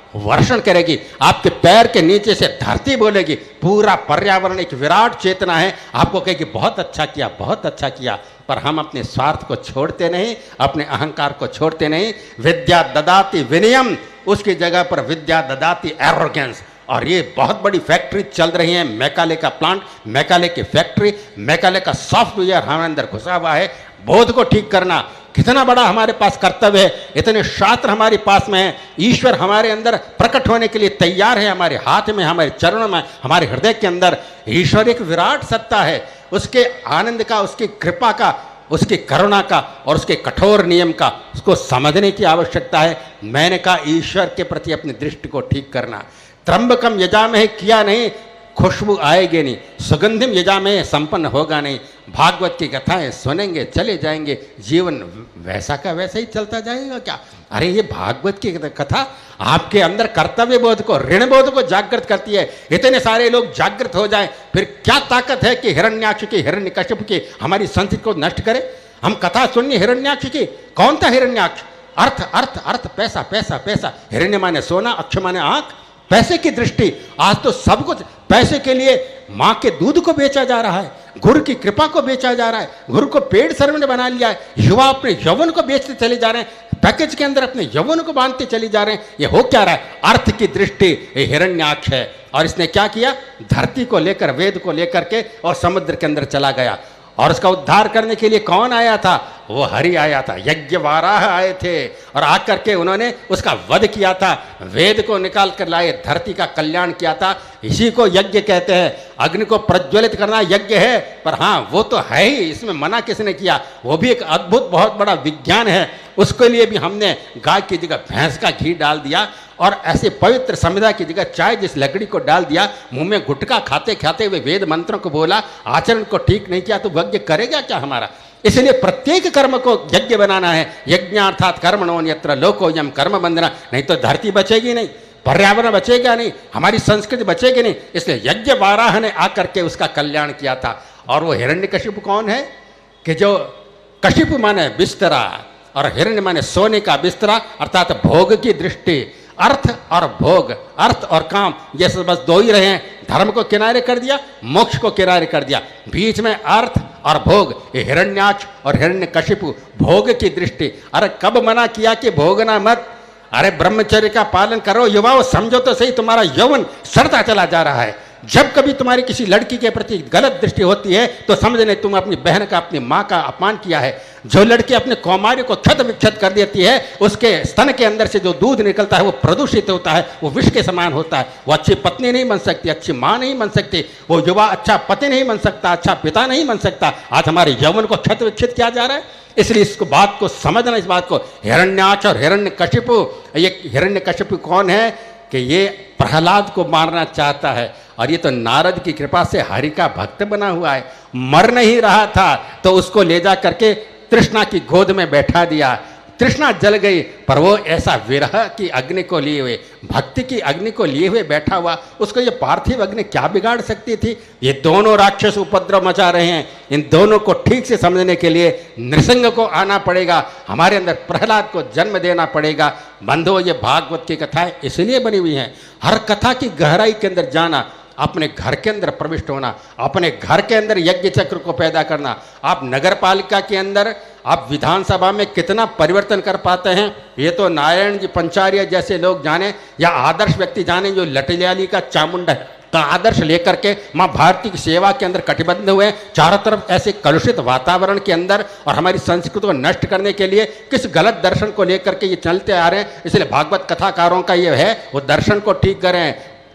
A: वर्षण करेगी, आपके पैर के नीचे से धरती बोलेगी, पूरा पर्यावरण एक विराट चेतना है, आपको कहेगी बहुत अच्छा किया, बहुत अच्छा किया। पर हम अपने स्वार्थ को छोड़ते नहीं, अपने अहंकार को छोड़ते नहीं। विद्या ददाति विनयम, उसकी जगह पर विद्या ददाति एरोगेंस। और ये बहुत बड़ी फैक्ट्री चल रही है, मैकाले का प्लांट, मैकाले की फैक्ट्री, मैकाले का सॉफ्टवेयर हमारे अंदर घुसा हुआ है। बोध को ठीक करना कितना बड़ा हमारे पास कर्तव्य है। इतने शास्त्र हमारे पास में है, ईश्वर हमारे अंदर प्रकट होने के लिए तैयार है, हमारे हाथ में, हमारे चरणों में, हमारे हृदय के अंदर। ईश्वर एक विराट सत्ता है, उसके आनंद का, उसकी कृपा का, उसकी करुणा का और उसके कठोर नियम का उसको समझने की आवश्यकता है। मैंने कहा ईश्वर के प्रति अपनी दृष्टि को ठीक करना। त्र्यंबकम यजामहे किया नहीं, खुशबू आएगी नहीं, सुगंधिम यजामहे संपन्न होगा नहीं। भागवत की कथाएं सुनेंगे, चले जाएंगे, जीवन वैसा का वैसा ही चलता जाएगा क्या? अरे ये भागवत की कथा आपके अंदर कर्तव्य बोध को, ऋण बोध को जागृत करती है। इतने सारे लोग जागृत हो जाएं, फिर क्या ताकत है कि हिरण्याक्ष की, हिरण्यकश्यप की हमारी संस्कृति को नष्ट करे? हम कथा सुनिए हिरण्याक्ष की। कौन था हिरण्याक्ष? अर्थ अर्थ अर्थ, पैसा पैसा पैसा। हिरण्य माने सोना, अक्ष माने आंख, पैसे की दृष्टि। आज तो सब कुछ पैसे के लिए मां के दूध को बेचा जा रहा है, गुरु की कृपा को बेचा जा रहा है, गुरु को पेड सर्वेंट बना लिया है। युवा अपने यौवन को बेचते चले जा रहे हैं, पैकेज के अंदर अपने यौवन को बांधते चले जा रहे हैं। ये हो क्या रहा है? अर्थ की दृष्टि ये हिरण्याक्ष है। और इसने क्या किया? धरती को लेकर, वेद को लेकर के और समुद्र के अंदर चला गया। और उसका उद्धार करने के लिए कौन आया था? वो हरि आया था, यज्ञ वाराह आए थे और आकर के उन्होंने उसका वध किया था, वेद को निकाल कर लाए, धरती का कल्याण किया था। इसी को यज्ञ कहते हैं। अग्नि को प्रज्वलित करना यज्ञ है, पर हाँ वो तो है ही, इसमें मना किसने किया? वो भी एक अद्भुत बहुत बड़ा विज्ञान है। उसके लिए भी हमने गाय की जगह भैंस का घी डाल दिया और ऐसे पवित्र संविदा की जगह चाय जिस लकड़ी को डाल दिया, मुंह में गुटखा खाते खाते हुए वेद मंत्रों को बोला, आचरण को ठीक नहीं किया, तो यज्ञ करेगा क्या हमारा? इसलिए प्रत्येक कर्म को यज्ञ बनाना है। यज्ञार्थात कर्मणो यत्र लोको यम कर्म बंधना। नहीं तो धरती बचेगी नहीं, पर्यावरण बचेगा नहीं, हमारी संस्कृति बचेगी नहीं। इसलिए यज्ञ वाराह ने आकर के उसका कल्याण किया था। और वो हिरण्यकशिपु कौन है? कि जो कशिपु माने बिस्तरा और हिरण्य माने सोने का बिस्तरा, अर्थात भोग की दृष्टि। अर्थ और भोग, अर्थ और काम, ये सब बस दो ही रहे हैं। धर्म को किनारे कर दिया, मोक्ष को किनारे कर दिया, बीच में अर्थ और भोग। ये हिरण्याक्ष और हिरण्यकशिपु, भोग की दृष्टि। अरे कब मना किया कि भोगना मत? अरे ब्रह्मचर्य का पालन करो युवाओं, समझो तो सही, तुम्हारा यौवन सड़ता चला जा रहा है। जब कभी तुम्हारी किसी लड़की के प्रति गलत दृष्टि होती है तो समझ लें तुम अपनी बहन का, अपनी माँ का अपमान किया है। जो लड़की अपने कौमार्य को क्षत विक्षत कर देती है, उसके स्तन के अंदर से जो दूध निकलता है वो प्रदूषित होता है, वो विष के समान होता है। वो अच्छी पत्नी नहीं बन सकती, अच्छी माँ नहीं बन सकती, वो युवा अच्छा पति नहीं बन सकता, अच्छा पिता नहीं बन सकता। आज हमारे यौवन को क्षत विक्षत किया जा रहा है। इसलिए इसको बात को समझना, इस बात को। हिरण्याक्ष और हिरण्यकशिपु, ये हिरण्यकशिपु कौन है? कि ये प्रहलाद को मारना चाहता है और ये तो नारद की कृपा से हरि का भक्त बना हुआ है। मर नहीं रहा था तो उसको ले जा करके तृष्णा की गोद में बैठा दिया। तृष्णा जल गई, पर वो ऐसा विरह की अग्नि को लिए हुए, भक्ति की अग्नि को लिए हुए बैठा हुआ, उसको ये पार्थिव अग्नि क्या बिगाड़ सकती थी? ये दोनों राक्षस उपद्रव मचा रहे हैं। इन दोनों को ठीक से समझने के लिए नृसिंह को आना पड़ेगा, हमारे अंदर प्रहलाद को जन्म देना पड़ेगा। बंधुओं, ये भागवत की कथाएं इसलिए बनी हुई हैं। हर कथा की गहराई के अंदर जाना, अपने घर के अंदर प्रविष्ट होना, अपने घर के अंदर यज्ञ चक्र को पैदा करना। आप नगर पालिका के अंदर, आप विधानसभा में कितना परिवर्तन कर पाते हैं ये तो नारायण जी पंचार्य जैसे लोग जाने, या आदर्श व्यक्ति जाने, जो लटलियाली का चामुंडा का आदर्श लेकर के माँ भारती की सेवा के अंदर कटिबद्ध हुए हैं। चारों तरफ ऐसे कलुषित वातावरण के अंदर और हमारी संस्कृति को नष्ट करने के लिए किस गलत दर्शन को लेकर के ये चलते आ रहे हैं। इसलिए भागवत कथाकारों का ये है, वो दर्शन को ठीक करें।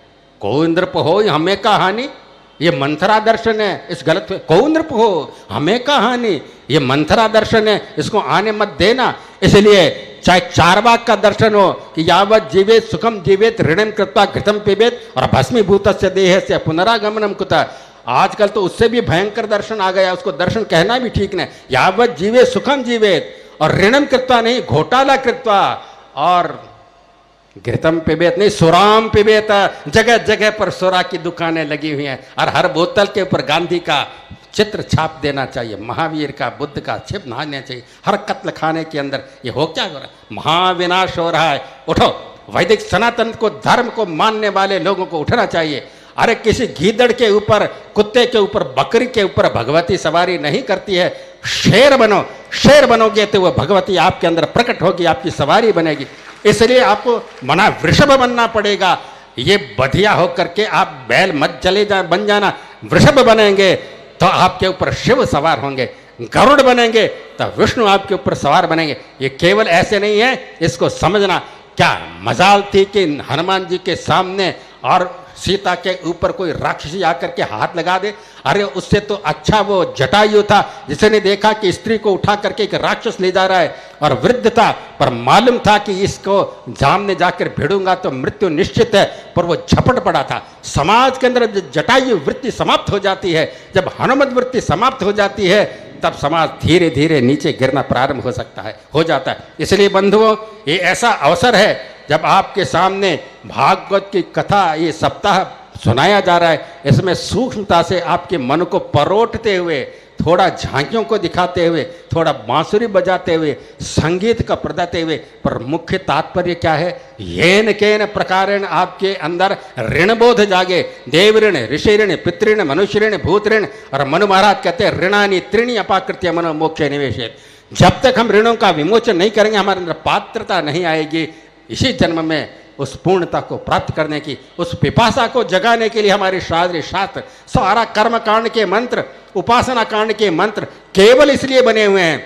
A: को नृप हो हमें का हानि, ये मंथरा दर्शन है। इस गलत को नृप हो हमें का हानि, ये मंथरा दर्शन है, इसको आने मत देना। इसलिए चाहे चारवाक का दर्शन हो कि यावत जीवेत सुखम जीवेत ऋणम कृत्वा घृतम पिबेत और भस्मीभूत से देह से पुनरागमनम कुतः। आजकल तो उससे भी भयंकर दर्शन आ गया, उसको दर्शन कहना भी ठीक नहीं। यावत जीवे सुखम जीवेत और ऋणम कृत्वा नहीं, घोटाला कृत्वा और घृतम पिबेत नहीं, सुराम पिबेत। जगह जगह पर सुरा की दुकानें लगी हुई हैं और हर बोतल के ऊपर गांधी का चित्र छाप देना चाहिए, महावीर का, बुद्ध का छिप नहाना चाहिए। हर कत्ल खाने के अंदर ये हो क्या हो रहा है? महाविनाश हो रहा है। उठो, वैदिक सनातन को धर्म को मानने वाले लोगों को उठना चाहिए। अरे किसी गीदड़ के ऊपर, कुत्ते के ऊपर, बकरी के ऊपर भगवती सवारी नहीं करती है। शेर बनो, शेर बनोगे तो वह भगवती आपके अंदर प्रकट होगी, आपकी सवारी बनेगी। इसलिए आपको मना वृषभ बनना पड़ेगा। ये बधिया होकर के आप बैल मत चले जा बन जाना। वृषभ बनेंगे तो आपके ऊपर शिव सवार होंगे, गरुड़ बनेंगे तो विष्णु आपके ऊपर सवार बनेंगे। ये केवल ऐसे नहीं है, इसको समझना। क्या मजाल थी कि हनुमान जी के सामने और सीता के ऊपर कोई राक्षसी आकर के हाथ लगा दे? अरे उससे तो अच्छा वो जटायु था, जिसने देखा कि स्त्री को उठा करके एक राक्षस ले जा रहा है और वृद्ध था, पर मालूम था कि इसको सामने जाकर भिड़ूंगा तो मृत्यु निश्चित है, पर वो झपट पड़ा था। समाज के अंदर जटायु वृत्ति समाप्त हो जाती है, जब हनुमत वृत्ति समाप्त हो जाती है, तब समाज धीरे धीरे नीचे गिरना प्रारंभ हो सकता है, हो जाता है। इसलिए बंधुओं, ये ऐसा अवसर है जब आपके सामने भागवत की कथा ये सप्ताह सुनाया जा रहा है, इसमें सूक्ष्मता से आपके मन को परोटते हुए, थोड़ा झांकियों को दिखाते हुए, थोड़ा बांसुरी बजाते हुए, संगीत का प्रदाते हुए, पर मुख्य तात्पर्य क्या है? येन केन प्रकारेण आपके अंदर ऋणबोध जागे। देव ऋण, ऋषि ऋण, पितृण, मनुष्य ऋण, भूत ऋण, और मनु महाराज कहते हैं ऋणानि त्रीणि अपाकृत्य मनो मोक्षे निवेशेत। जब तक हम ऋणों का विमोचन नहीं करेंगे, हमारे अंदर पात्रता नहीं आएगी इसी जन्म में उस पूर्णता को प्राप्त करने की, उस पिपासा को जगाने के लिए हमारे शास्त्र शास्त्र सारा कर्म कांड के मंत्र, उपासना कांड के मंत्र केवल इसलिए बने हुए हैं।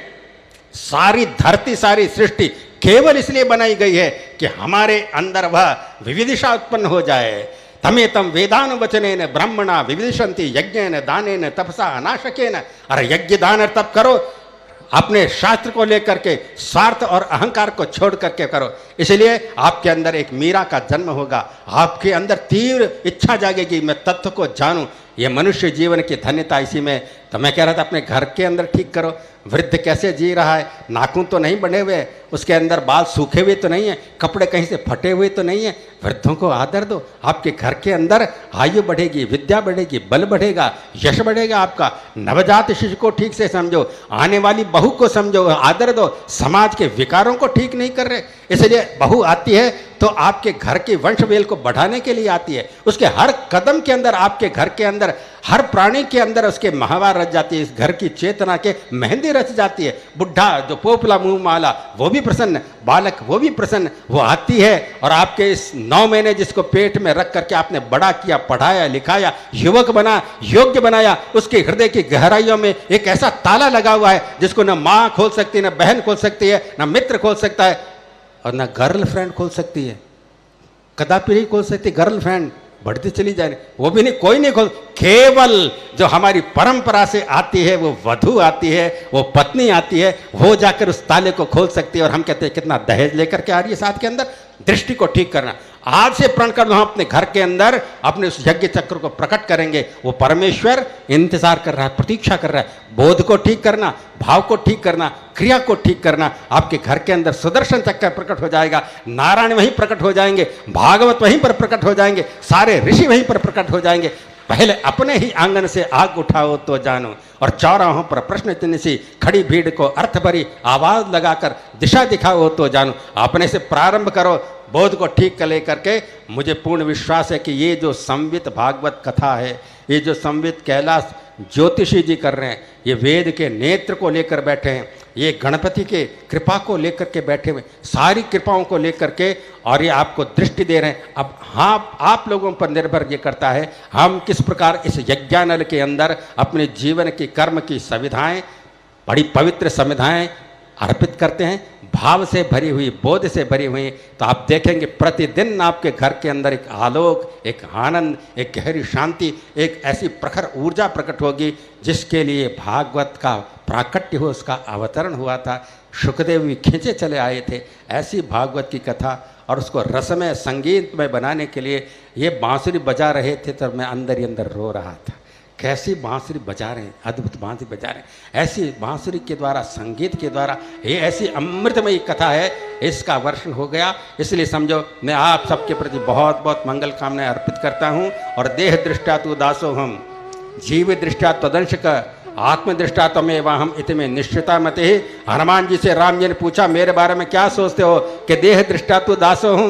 A: सारी धरती, सारी सृष्टि केवल इसलिए बनाई गई है कि हमारे अंदर वह विविधिशा उत्पन्न हो जाए। तमे तम वेदान वचनेन ब्रह्मणा विविधिशन्ति यज्ञेन दानेन तपसा अनाशकेन। अरे यज्ञ दान तप करो, अपने शास्त्र को लेकर के स्वार्थ और अहंकार को छोड़ करके करो। इसलिए आपके अंदर एक मीरा का जन्म होगा, आपके अंदर तीव्र इच्छा जागेगी, मैं तत्व को जानूं। ये मनुष्य जीवन की धन्यता इसी में। तो मैं कह रहा था अपने घर के अंदर ठीक करो। वृद्ध कैसे जी रहा है? नाखून तो नहीं बने हुए, उसके अंदर बाल सूखे हुए तो नहीं है, कपड़े कहीं से फटे हुए तो नहीं है। वृद्धों को आदर दो। आपके घर के अंदर आयु बढ़ेगी, विद्या बढ़ेगी, बल बढ़ेगा, यश बढ़ेगा आपका। नवजात शिशु को ठीक से समझो, आने वाली बहू को समझो, आदर दो। समाज के विकारों को ठीक नहीं कर रहे, इसलिए बहू आती है तो आपके घर के वंशवेल को बढ़ाने के लिए आती है। उसके हर कदम के अंदर, आपके घर के अंदर, हर प्राणी के अंदर उसके महावार रच जाती है, इस घर की चेतना के मेहंदी रच जाती है। बुढ़ा जो पोपला मुंह माला वो भी प्रसन्न, बालक वो भी प्रसन्न, वो आती है और आपके इस नौ महीने जिसको पेट में रख करके आपने बड़ा किया, पढ़ाया, लिखाया, युवक बना, योग्य बनाया, उसके हृदय की गहराइयों में एक ऐसा ताला लगा हुआ है जिसको न माँ खोल सकती है, न बहन खोल सकती है, न मित्र खोल सकता है, और न गर्लफ्रेंड खोल सकती है। कदापि नहीं खोल सकती गर्लफ्रेंड, बढ़ती चली जा रही, वो भी नहीं, कोई नहीं खोल। केवल जो हमारी परंपरा से आती है, वो वधू आती है, वो पत्नी आती है, वो जाकर उस ताले को खोल सकती है। और हम कहते हैं कितना दहेज लेकर के आ रही है साथ के अंदर। दृष्टि को ठीक करना, आज से प्रण कर लो, हम अपने घर के अंदर अपने उस यज्ञ चक्र को प्रकट करेंगे। वो परमेश्वर इंतजार कर रहा है, प्रतीक्षा कर रहा है। बोध को ठीक करना, भाव को ठीक करना, क्रिया को ठीक करना, आपके घर के अंदर सुदर्शन चक्र प्रकट हो जाएगा। नारायण वहीं प्रकट हो जाएंगे, भागवत वहीं पर प्रकट हो जाएंगे, सारे ऋषि वहीं पर प्रकट हो जाएंगे। पहले अपने ही आंगन से आग उठाओ तो जानो, और चौराहों पर प्रश्न चिन्ह सी खड़ी भीड़ को अर्थ भरी आवाज लगाकर दिशा दिखाओ तो जानो। अपने से प्रारंभ करो, बोध को ठीक कर लेकर के। मुझे पूर्ण विश्वास है कि ये जो संवित भागवत कथा है, ये जो संवित कैलाश ज्योतिषी जी कर रहे हैं, ये वेद के नेत्र को लेकर बैठे हैं, ये गणपति के कृपा को लेकर के बैठे हुए, सारी कृपाओं को लेकर के, और ये आपको दृष्टि दे रहे हैं। अब हाँ, आप लोगों पर निर्भर ये करता है हम किस प्रकार इस यज्ञानल के अंदर अपने जीवन की कर्म की संविधाएं, बड़ी पवित्र संविधाएं अर्पित करते हैं, भाव से भरी हुई, बोध से भरी हुई। तो आप देखेंगे प्रतिदिन आपके घर के अंदर एक आलोक, एक आनंद, एक गहरी शांति, एक ऐसी प्रखर ऊर्जा प्रकट होगी जिसके लिए भागवत का प्राकट्य हो, उसका अवतरण हुआ था। सुखदेव भी खींचे चले आए थे ऐसी भागवत की कथा, और उसको रसमय संगीत में बनाने के लिए ये बांसुरी बजा रहे थे तो मैं अंदर ही अंदर रो रहा था। कैसी बांसुरी बजा रहे हैं, अद्भुत बांसुरी बजा रहे हैं। ऐसी बांसुरी के द्वारा, संगीत के द्वारा, ये ऐसी अमृतमयी कथा है, इसका वर्षण हो गया। इसलिए समझो, मैं आप सबके प्रति बहुत बहुत मंगल कामनाएं अर्पित करता हूँ। और देह दृष्टा तु दासो हम, जीव दृष्टा तदंशक, आत्म दृष्टा तमेव हम इतमे निश्चिता मते। हनुमान जी से राम जी ने पूछा, मेरे बारे में क्या सोचते हो कि देह दृष्टा तु दासो हूँ,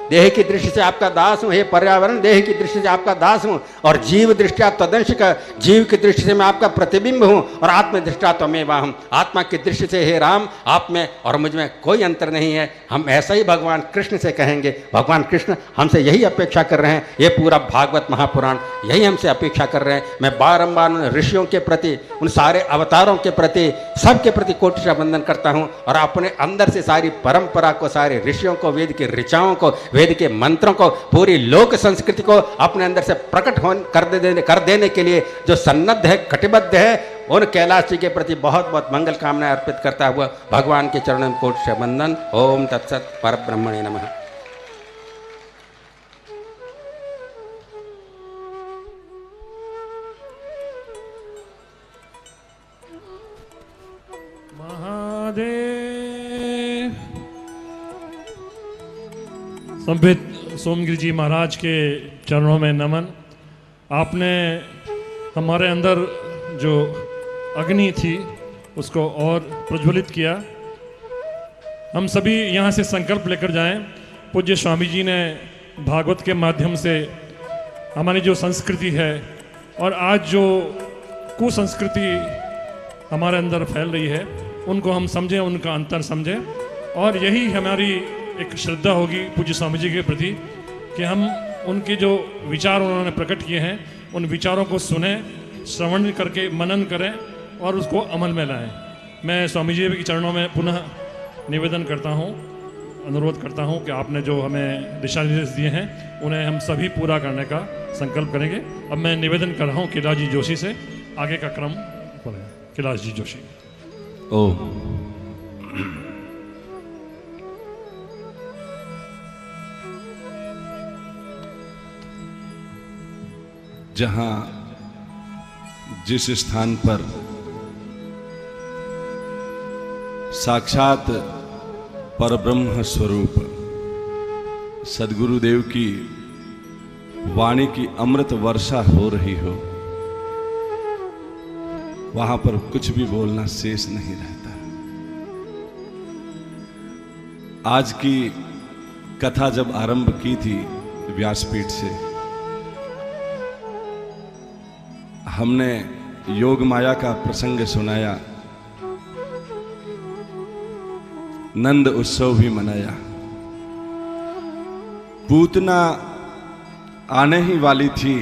A: देह की दृष्टि से आपका दास हूँ, हे पर्यावरण देह की दृष्टि से आपका दास हूँ, और जीव दृष्टिया तदंश का जीव की दृष्टि से मैं आपका प्रतिबिंब हूँ, और आत्म दृष्टा त्वमेवा हूँ। आत्मा की दृष्टि से हे राम आप में और मुझ में कोई अंतर नहीं है। हम ऐसा ही भगवान कृष्ण से कहेंगे। भगवान कृष्ण हमसे यही अपेक्षा कर रहे हैं। ये पूरा भागवत महापुराण यही हमसे अपेक्षा कर रहे हैं। मैं बारंबार उन ऋषियों के प्रति, उन सारे अवतारों के प्रति, सबके प्रति कोटि वंदन करता हूँ, और अपने अंदर से सारी परंपरा को, सारे ऋषियों को, वेद की ऋचाओं को, वेद के मंत्रों को, पूरी लोक संस्कृति को अपने अंदर से प्रकट हो कर देने कर देने के लिए जो सन्नद्ध है, कटिबद्ध है, उन कैलाश जी के प्रति बहुत बहुत मंगल कामनाएं अर्पित करता हुआ भगवान के चरणों में कोटि वंदन। ओम तत्सत परब्रह्मणे नमः।
B: संबित सोमगिरी जी महाराज के चरणों में नमन। आपने हमारे अंदर जो अग्नि थी उसको और प्रज्वलित किया। हम सभी यहाँ से संकल्प लेकर जाएं। पूज्य स्वामी जी ने भागवत के माध्यम से हमारी जो संस्कृति है और आज जो कुसंस्कृति हमारे अंदर फैल रही है उनको हम समझें, उनका अंतर समझें, और यही हमारी एक श्रद्धा होगी पूज्य स्वामी जी के प्रति कि हम उनके जो विचार उन्होंने प्रकट किए हैं उन विचारों को सुने, श्रवण करके मनन करें और उसको अमल में लाएं। मैं स्वामी जी के चरणों में पुनः निवेदन करता हूँ, अनुरोध करता हूँ कि आपने जो हमें दिशा निर्देश दिए हैं उन्हें हम सभी पूरा करने का संकल्प करेंगे। अब मैं निवेदन कर रहा हूँ कैलाश जी जोशी से, आगे का क्रम पढ़ेगा। कैलाश जी जोशी।
C: ओ जहां जिस स्थान पर साक्षात परब्रह्म स्वरूप सद्गुरुदेव की वाणी की अमृत वर्षा हो रही हो, वहां पर कुछ भी बोलना शेष नहीं रहता। आज की कथा जब आरंभ की थी व्यासपीठ से, हमने योग माया का प्रसंग सुनाया, नंद उत्सव भी मनाया। पूतना आने ही वाली थी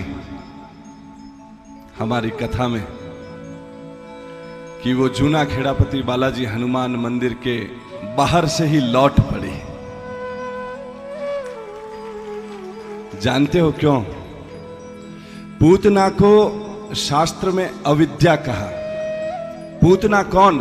C: हमारी कथा में कि वो जूना खेड़ापति बालाजी हनुमान मंदिर के बाहर से ही लौट पड़ी। जानते हो क्यों? पूतना को शास्त्र में अविद्या कहा। पूतना कौन?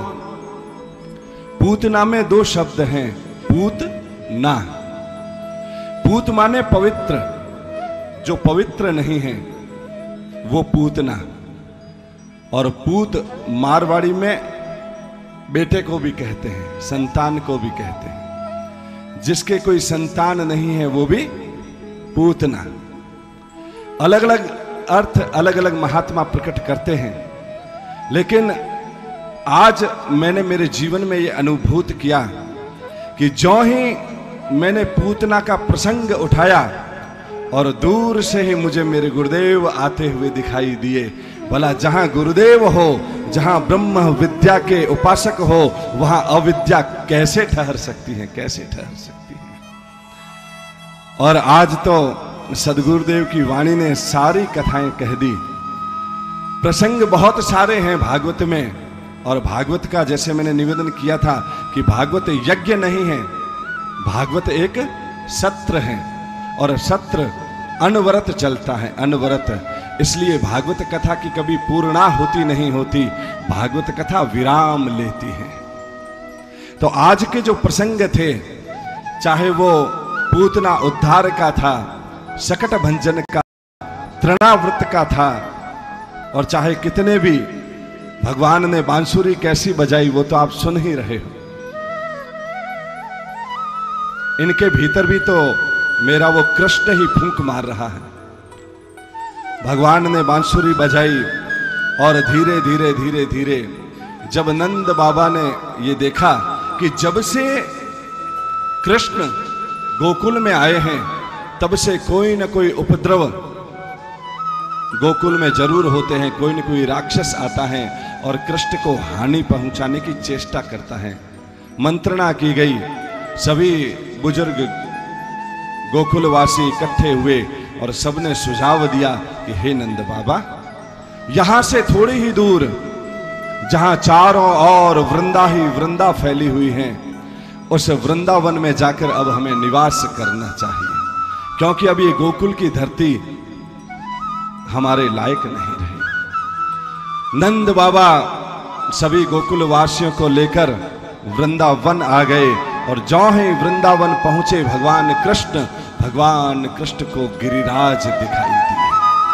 C: पूतना में दो शब्द हैं, पूत ना। पूत माने पवित्र, जो पवित्र नहीं है वो पूतना। और पूत मारवाड़ी में बेटे को भी कहते हैं, संतान को भी कहते हैं। जिसके कोई संतान नहीं है वो भी पूतना। अलग अलग अर्थ, अलग अलग महात्मा प्रकट करते हैं, लेकिन आज मैंने मेरे जीवन में ये अनुभूत किया कि जो ही मैंने पूतना का प्रसंग उठाया और दूर से ही मुझे मेरे गुरुदेव आते हुए दिखाई दिए। भला जहां गुरुदेव हो, जहां ब्रह्म विद्या के उपासक हो, वहां अविद्या कैसे ठहर सकती है? कैसे ठहर सकती है? और आज तो सदगुरुदेव की वाणी ने सारी कथाएं कह दी। प्रसंग बहुत सारे हैं भागवत में, और भागवत का जैसे मैंने निवेदन किया था कि भागवत यज्ञ नहीं है, भागवत एक सत्र है, और सत्र अनवरत चलता है, अनवरत। इसलिए भागवत कथा की कभी पूर्णा होती नहीं होती, भागवत कथा विराम लेती है। तो आज के जो प्रसंग थे, चाहे वो पूतना उद्धार का था, सकट भंजन का, तृणाव्रत का था, और चाहे कितने भी भगवान ने बांसुरी कैसी बजाई वो तो आप सुन ही रहे हो। इनके भीतर भी तो मेरा वो कृष्ण ही फूंक मार रहा है। भगवान ने बांसुरी बजाई और धीरे धीरे धीरे धीरे जब नंद बाबा ने ये देखा कि जब से कृष्ण गोकुल में आए हैं तब से कोई न कोई उपद्रव गोकुल में जरूर होते हैं। कोई न कोई राक्षस आता है और कृष्ण को हानि पहुंचाने की चेष्टा करता है। मंत्रणा की गई, सभी बुजुर्ग गोकुलवासी इकट्ठे हुए और सबने सुझाव दिया कि हे नंद बाबा, यहां से थोड़ी ही दूर जहां चारों ओर वृंदा ही वृंदा फैली हुई हैं, उस वृंदावन में जाकर अब हमें निवास करना चाहिए, क्योंकि अब ये गोकुल की धरती हमारे लायक नहीं रही। नंद बाबा सभी गोकुल वासियों को लेकर वृंदावन आ गए और जौ ही वृंदावन पहुंचे भगवान कृष्ण भगवान कृष्ण को गिरिराज दिखाई दिए।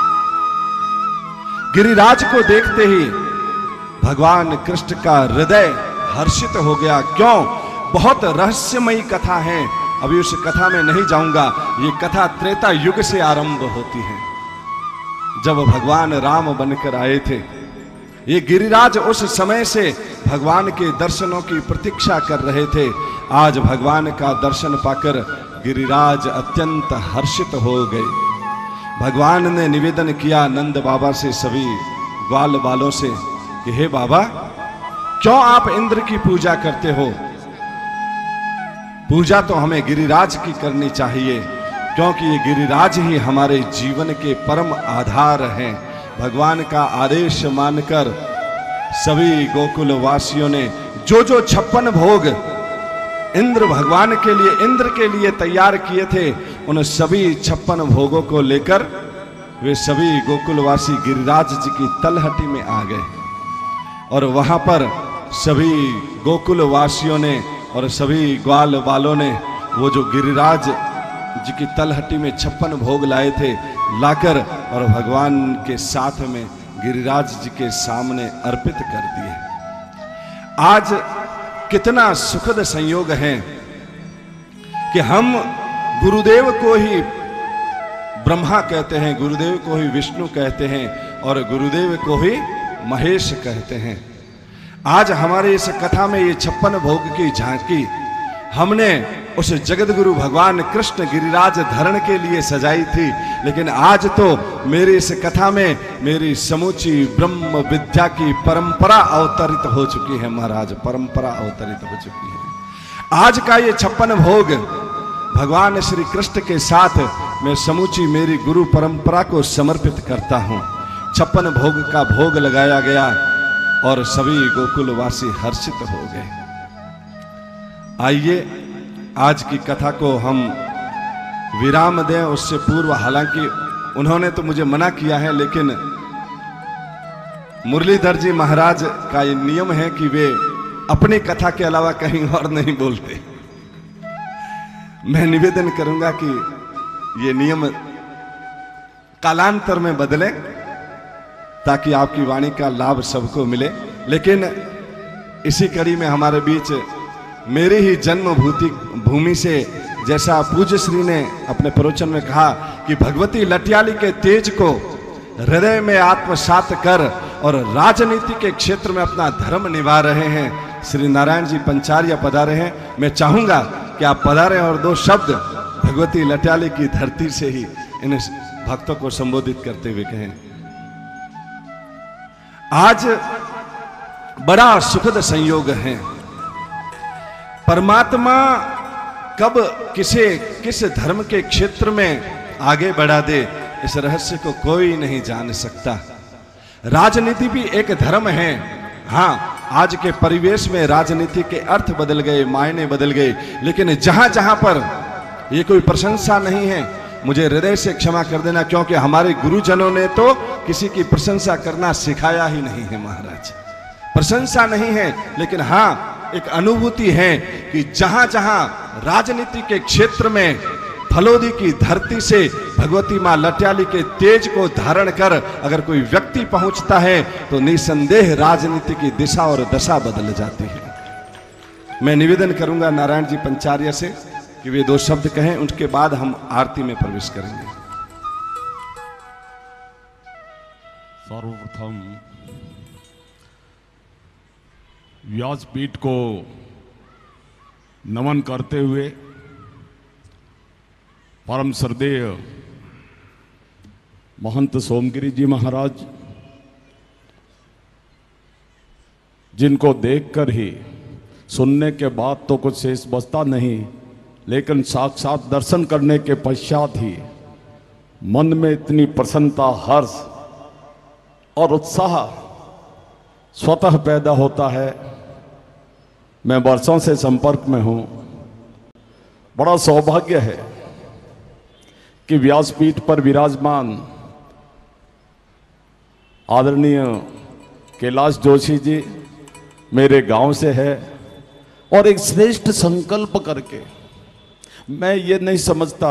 C: गिरिराज को देखते ही भगवान कृष्ण का हृदय हर्षित हो गया। क्यों? बहुत रहस्यमयी कथा है, अभी उस कथा में नहीं जाऊंगा। ये कथा त्रेता युग से आरंभ होती है, जब भगवान राम बनकर आए थे। ये गिरिराज उस समय से भगवान के दर्शनों की प्रतीक्षा कर रहे थे। आज भगवान का दर्शन पाकर गिरिराज अत्यंत हर्षित हो गए। भगवान ने निवेदन किया नंद बाबा से, सभी ग्वाल बालों से कि हे बाबा, क्यों आप इंद्र की पूजा करते हो? पूजा तो हमें गिरिराज की करनी चाहिए, क्योंकि ये गिरिराज ही हमारे जीवन के परम आधार हैं। भगवान का आदेश मानकर सभी गोकुल वासियों ने जो जो छप्पन भोग इंद्र भगवान के लिए इंद्र के लिए तैयार किए थे, उन सभी छप्पन भोगों को लेकर वे सभी गोकुलवासी गिरिराज जी की तलहटी में आ गए और वहां पर सभी गोकुलवासियों ने और सभी ग्वाल बालों ने वो जो गिरिराज जी की तलहटी में छप्पन भोग लाए थे लाकर और भगवान के साथ में गिरिराज जी के सामने अर्पित कर दिए। आज कितना सुखद संयोग है कि हम गुरुदेव को ही ब्रह्मा कहते हैं, गुरुदेव को ही विष्णु कहते हैं और गुरुदेव को ही महेश कहते हैं। आज हमारे इस कथा में ये छप्पन भोग की झांकी हमने उस जगत गुरु भगवान कृष्ण गिरिराज धरण के लिए सजाई थी, लेकिन आज तो मेरी इस कथा में मेरी समूची ब्रह्म विद्या की परंपरा अवतरित हो चुकी है। महाराज, परंपरा अवतरित हो चुकी है। आज का ये छप्पन भोग भगवान श्री कृष्ण के साथ मैं समूची मेरी गुरु परंपरा को समर्पित करता हूं। छप्पन भोग का भोग लगाया गया और सभी गोकुलवासी हर्षित हो गए। आइए आज की कथा को हम विराम दें। उससे पूर्व, हालांकि उन्होंने तो मुझे मना किया है, लेकिन मुरलीधर जी महाराज का ये नियम है कि वे अपनी कथा के अलावा कहीं और नहीं बोलते। मैं निवेदन करूंगा कि ये नियम कालांतर में बदले ताकि आपकी वाणी का लाभ सबको मिले। लेकिन इसी कड़ी में हमारे बीच मेरी ही जन्म भूति भूमि से, जैसा पूज्य श्री ने अपने प्रवचन में कहा कि भगवती लटियाली के तेज को हृदय में आत्मसात कर और राजनीति के क्षेत्र में अपना धर्म निभा रहे हैं श्री नारायण जी पंचार्य पधारे हैं। मैं चाहूंगा कि आप पधारें और दो शब्द भगवती लटियाली की धरती से ही इन भक्तों को संबोधित करते हुए कहें। आज बड़ा सुखद संयोग है। परमात्मा कब किसे किस धर्म के क्षेत्र में आगे बढ़ा दे, इस रहस्य को कोई नहीं जान सकता। राजनीति भी एक धर्म है। हाँ, आज के परिवेश में राजनीति के अर्थ बदल गए, मायने बदल गए, लेकिन जहां जहां पर ये कोई प्रशंसा नहीं है, मुझे हृदय से क्षमा कर देना, क्योंकि हमारे गुरुजनों ने तो किसी की प्रशंसा करना सिखाया ही नहीं है। महाराज, प्रशंसा नहीं है, लेकिन हाँ एक अनुभूति है कि जहां जहां राजनीति के क्षेत्र में फलोदी की धरती से भगवती मां लटियाली के तेज को धारण कर अगर कोई व्यक्ति पहुंचता है तो निसंदेह राजनीति की दिशा और दशा बदल जाती है। मैं निवेदन करूंगा नारायण जी पंचार्य से कि वे दो शब्द कहें, उनके बाद हम आरती में प्रवेश करेंगे।
D: सर्वप्रथम व्यासपीठ को नमन करते हुए
C: परम श्रद्धेय महंत सोमगिरी जी महाराज, जिनको देखकर ही सुनने के बाद तो कुछ शेष बचता नहीं, लेकिन साक्षात दर्शन करने के पश्चात ही मन में इतनी प्रसन्नता, हर्ष और उत्साह स्वतः पैदा होता है। मैं वर्षों से संपर्क में हूं। बड़ा सौभाग्य है कि व्यासपीठ पर विराजमान आदरणीय कैलाश जोशी जी मेरे गांव से है, और एक श्रेष्ठ संकल्प करके, मैं ये नहीं समझता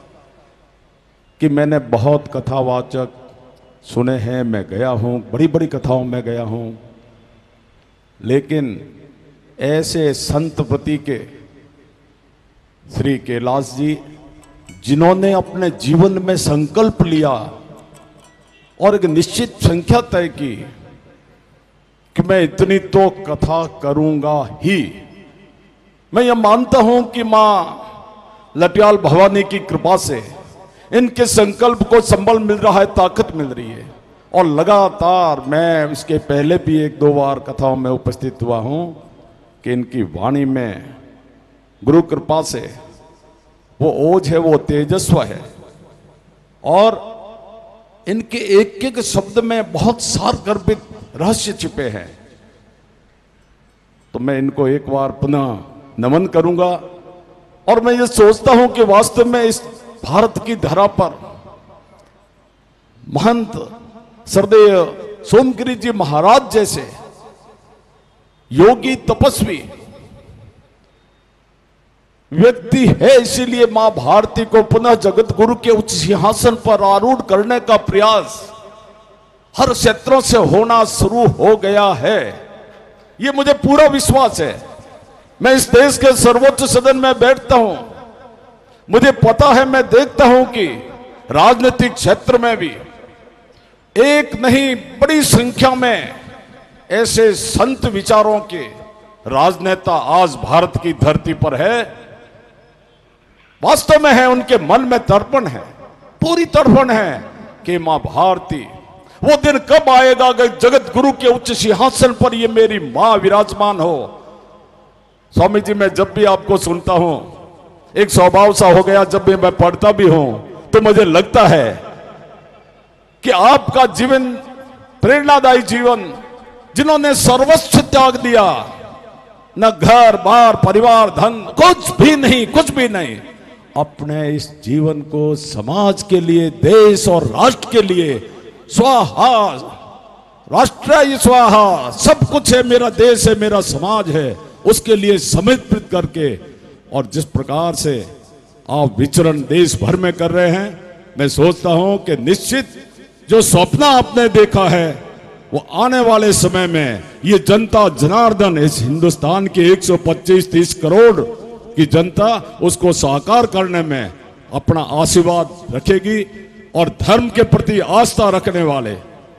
C: कि मैंने बहुत कथावाचक सुने हैं, मैं गया हूँ, बड़ी बड़ी कथाओं में गया हूँ, लेकिन ऐसे संत प्रति के श्री कैलाश जी, जिन्होंने अपने जीवन में संकल्प लिया और एक निश्चित संख्या तय की कि मैं इतनी तो कथा करूंगा ही। मैं ये मानता हूं कि मां लटियाल भवानी की कृपा से इनके संकल्प को संबल मिल रहा है, ताकत मिल रही है, और लगातार मैं इसके पहले भी एक दो बार कथाओं में उपस्थित हुआ हूं कि इनकी वाणी में गुरु कृपा से वो ओज है, वो तेजस्व है, और इनके एक एक शब्द में बहुत सारगर्भित रहस्य छिपे हैं। तो मैं इनको एक बार पुनः नमन करूंगा, और मैं ये सोचता हूं कि वास्तव में इस भारत की धरा पर महंत श्रद्धेय सोमगिरी जी महाराज जैसे योगी तपस्वी व्यक्ति है, इसीलिए मां भारती को पुनः जगत गुरु के उच्च सिंहासन पर आरूढ़ करने का प्रयास हर क्षेत्रों से होना शुरू हो गया है। ये मुझे पूरा विश्वास है। मैं इस देश के सर्वोच्च सदन में बैठता हूं, मुझे पता है, मैं देखता हूं कि राजनीतिक क्षेत्र में भी एक नहीं बड़ी संख्या में ऐसे संत विचारों के राजनेता आज भारत की धरती पर है। वास्तव में है, उनके मन में तर्पण है, पूरी तर्पण है कि मां भारती, वो दिन कब आएगा कि जगत गुरु के उच्च सिंहासन पर ये मेरी मां विराजमान हो। स्वामी जी, मैं जब भी आपको सुनता हूं, एक स्वभाव सा हो गया, जब भी मैं पढ़ता भी हूं तो मुझे लगता है कि आपका जीवन प्रेरणादायी जीवन, जिन्होंने सर्वस्व त्याग दिया, न घर बार परिवार धन कुछ भी नहीं, कुछ भी नहीं, अपने इस जीवन को समाज के लिए, देश और राष्ट्र के लिए स्वाहा, राष्ट्र स्वाहा, सब कुछ है, मेरा देश है, मेरा समाज है, उसके लिए समर्पित करके, और जिस प्रकार से आप विचरण देश भर में कर रहे हैं, मैं सोचता हूं कि निश्चित जो स्वप्न आपने देखा है वो आने वाले समय में ये जनता जनार्दन, इस हिंदुस्तान के एक सौ पच्चीस तीस करोड़ की जनता उसको साकार करने में अपना आशीर्वाद रखेगी, और धर्म के प्रति आस्था रखने वाले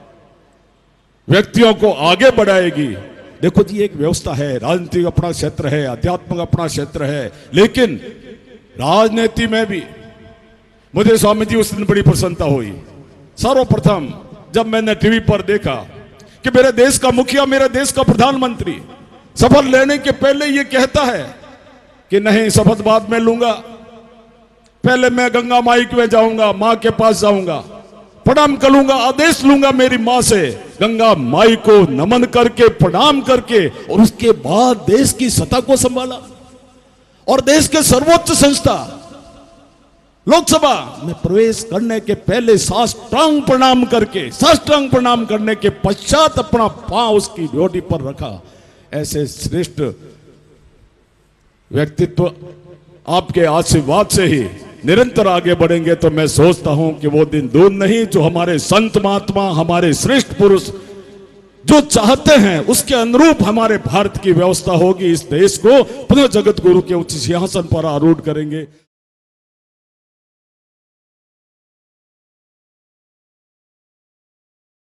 C: व्यक्तियों को आगे बढ़ाएगी। देखो जी, एक व्यवस्था है, राजनीति अपना क्षेत्र है, अध्यात्म अपना क्षेत्र है, लेकिन राजनीति में भी मुझे स्वामी जी उस दिन बड़ी प्रसन्नता हुई। सर्वप्रथम जब मैंने टीवी पर देखा कि मेरे देश का मुखिया, मेरे देश का प्रधानमंत्री शपथ लेने के पहले ये कहता है कि नहीं, शपथ बाद में लूंगा, पहले मैं गंगा माई में जाऊंगा, मां के पास जाऊंगा, प्रणाम करूंगा, आदेश लूंगा मेरी मां से, गंगा माई को नमन करके प्रणाम करके, और उसके बाद देश की सत्ता को संभाला, और देश के सर्वोच्च संस्था लोकसभा में प्रवेश करने के पहले साष्टांग प्रणाम करके, साष्टांग प्रणाम करने के पश्चात अपना पांव उसकी ड्योटी पर रखा। ऐसे श्रेष्ठ व्यक्तित्व आपके आशीर्वाद से ही निरंतर आगे बढ़ेंगे, तो मैं सोचता हूं कि वो दिन दूर नहीं जो हमारे संत महात्मा, हमारे श्रेष्ठ पुरुष जो चाहते हैं उसके अनुरूप हमारे भारत की व्यवस्था होगी। इस देश को पुनः जगत गुरु के उच्च सिंहासन पर आरूढ़ करेंगे।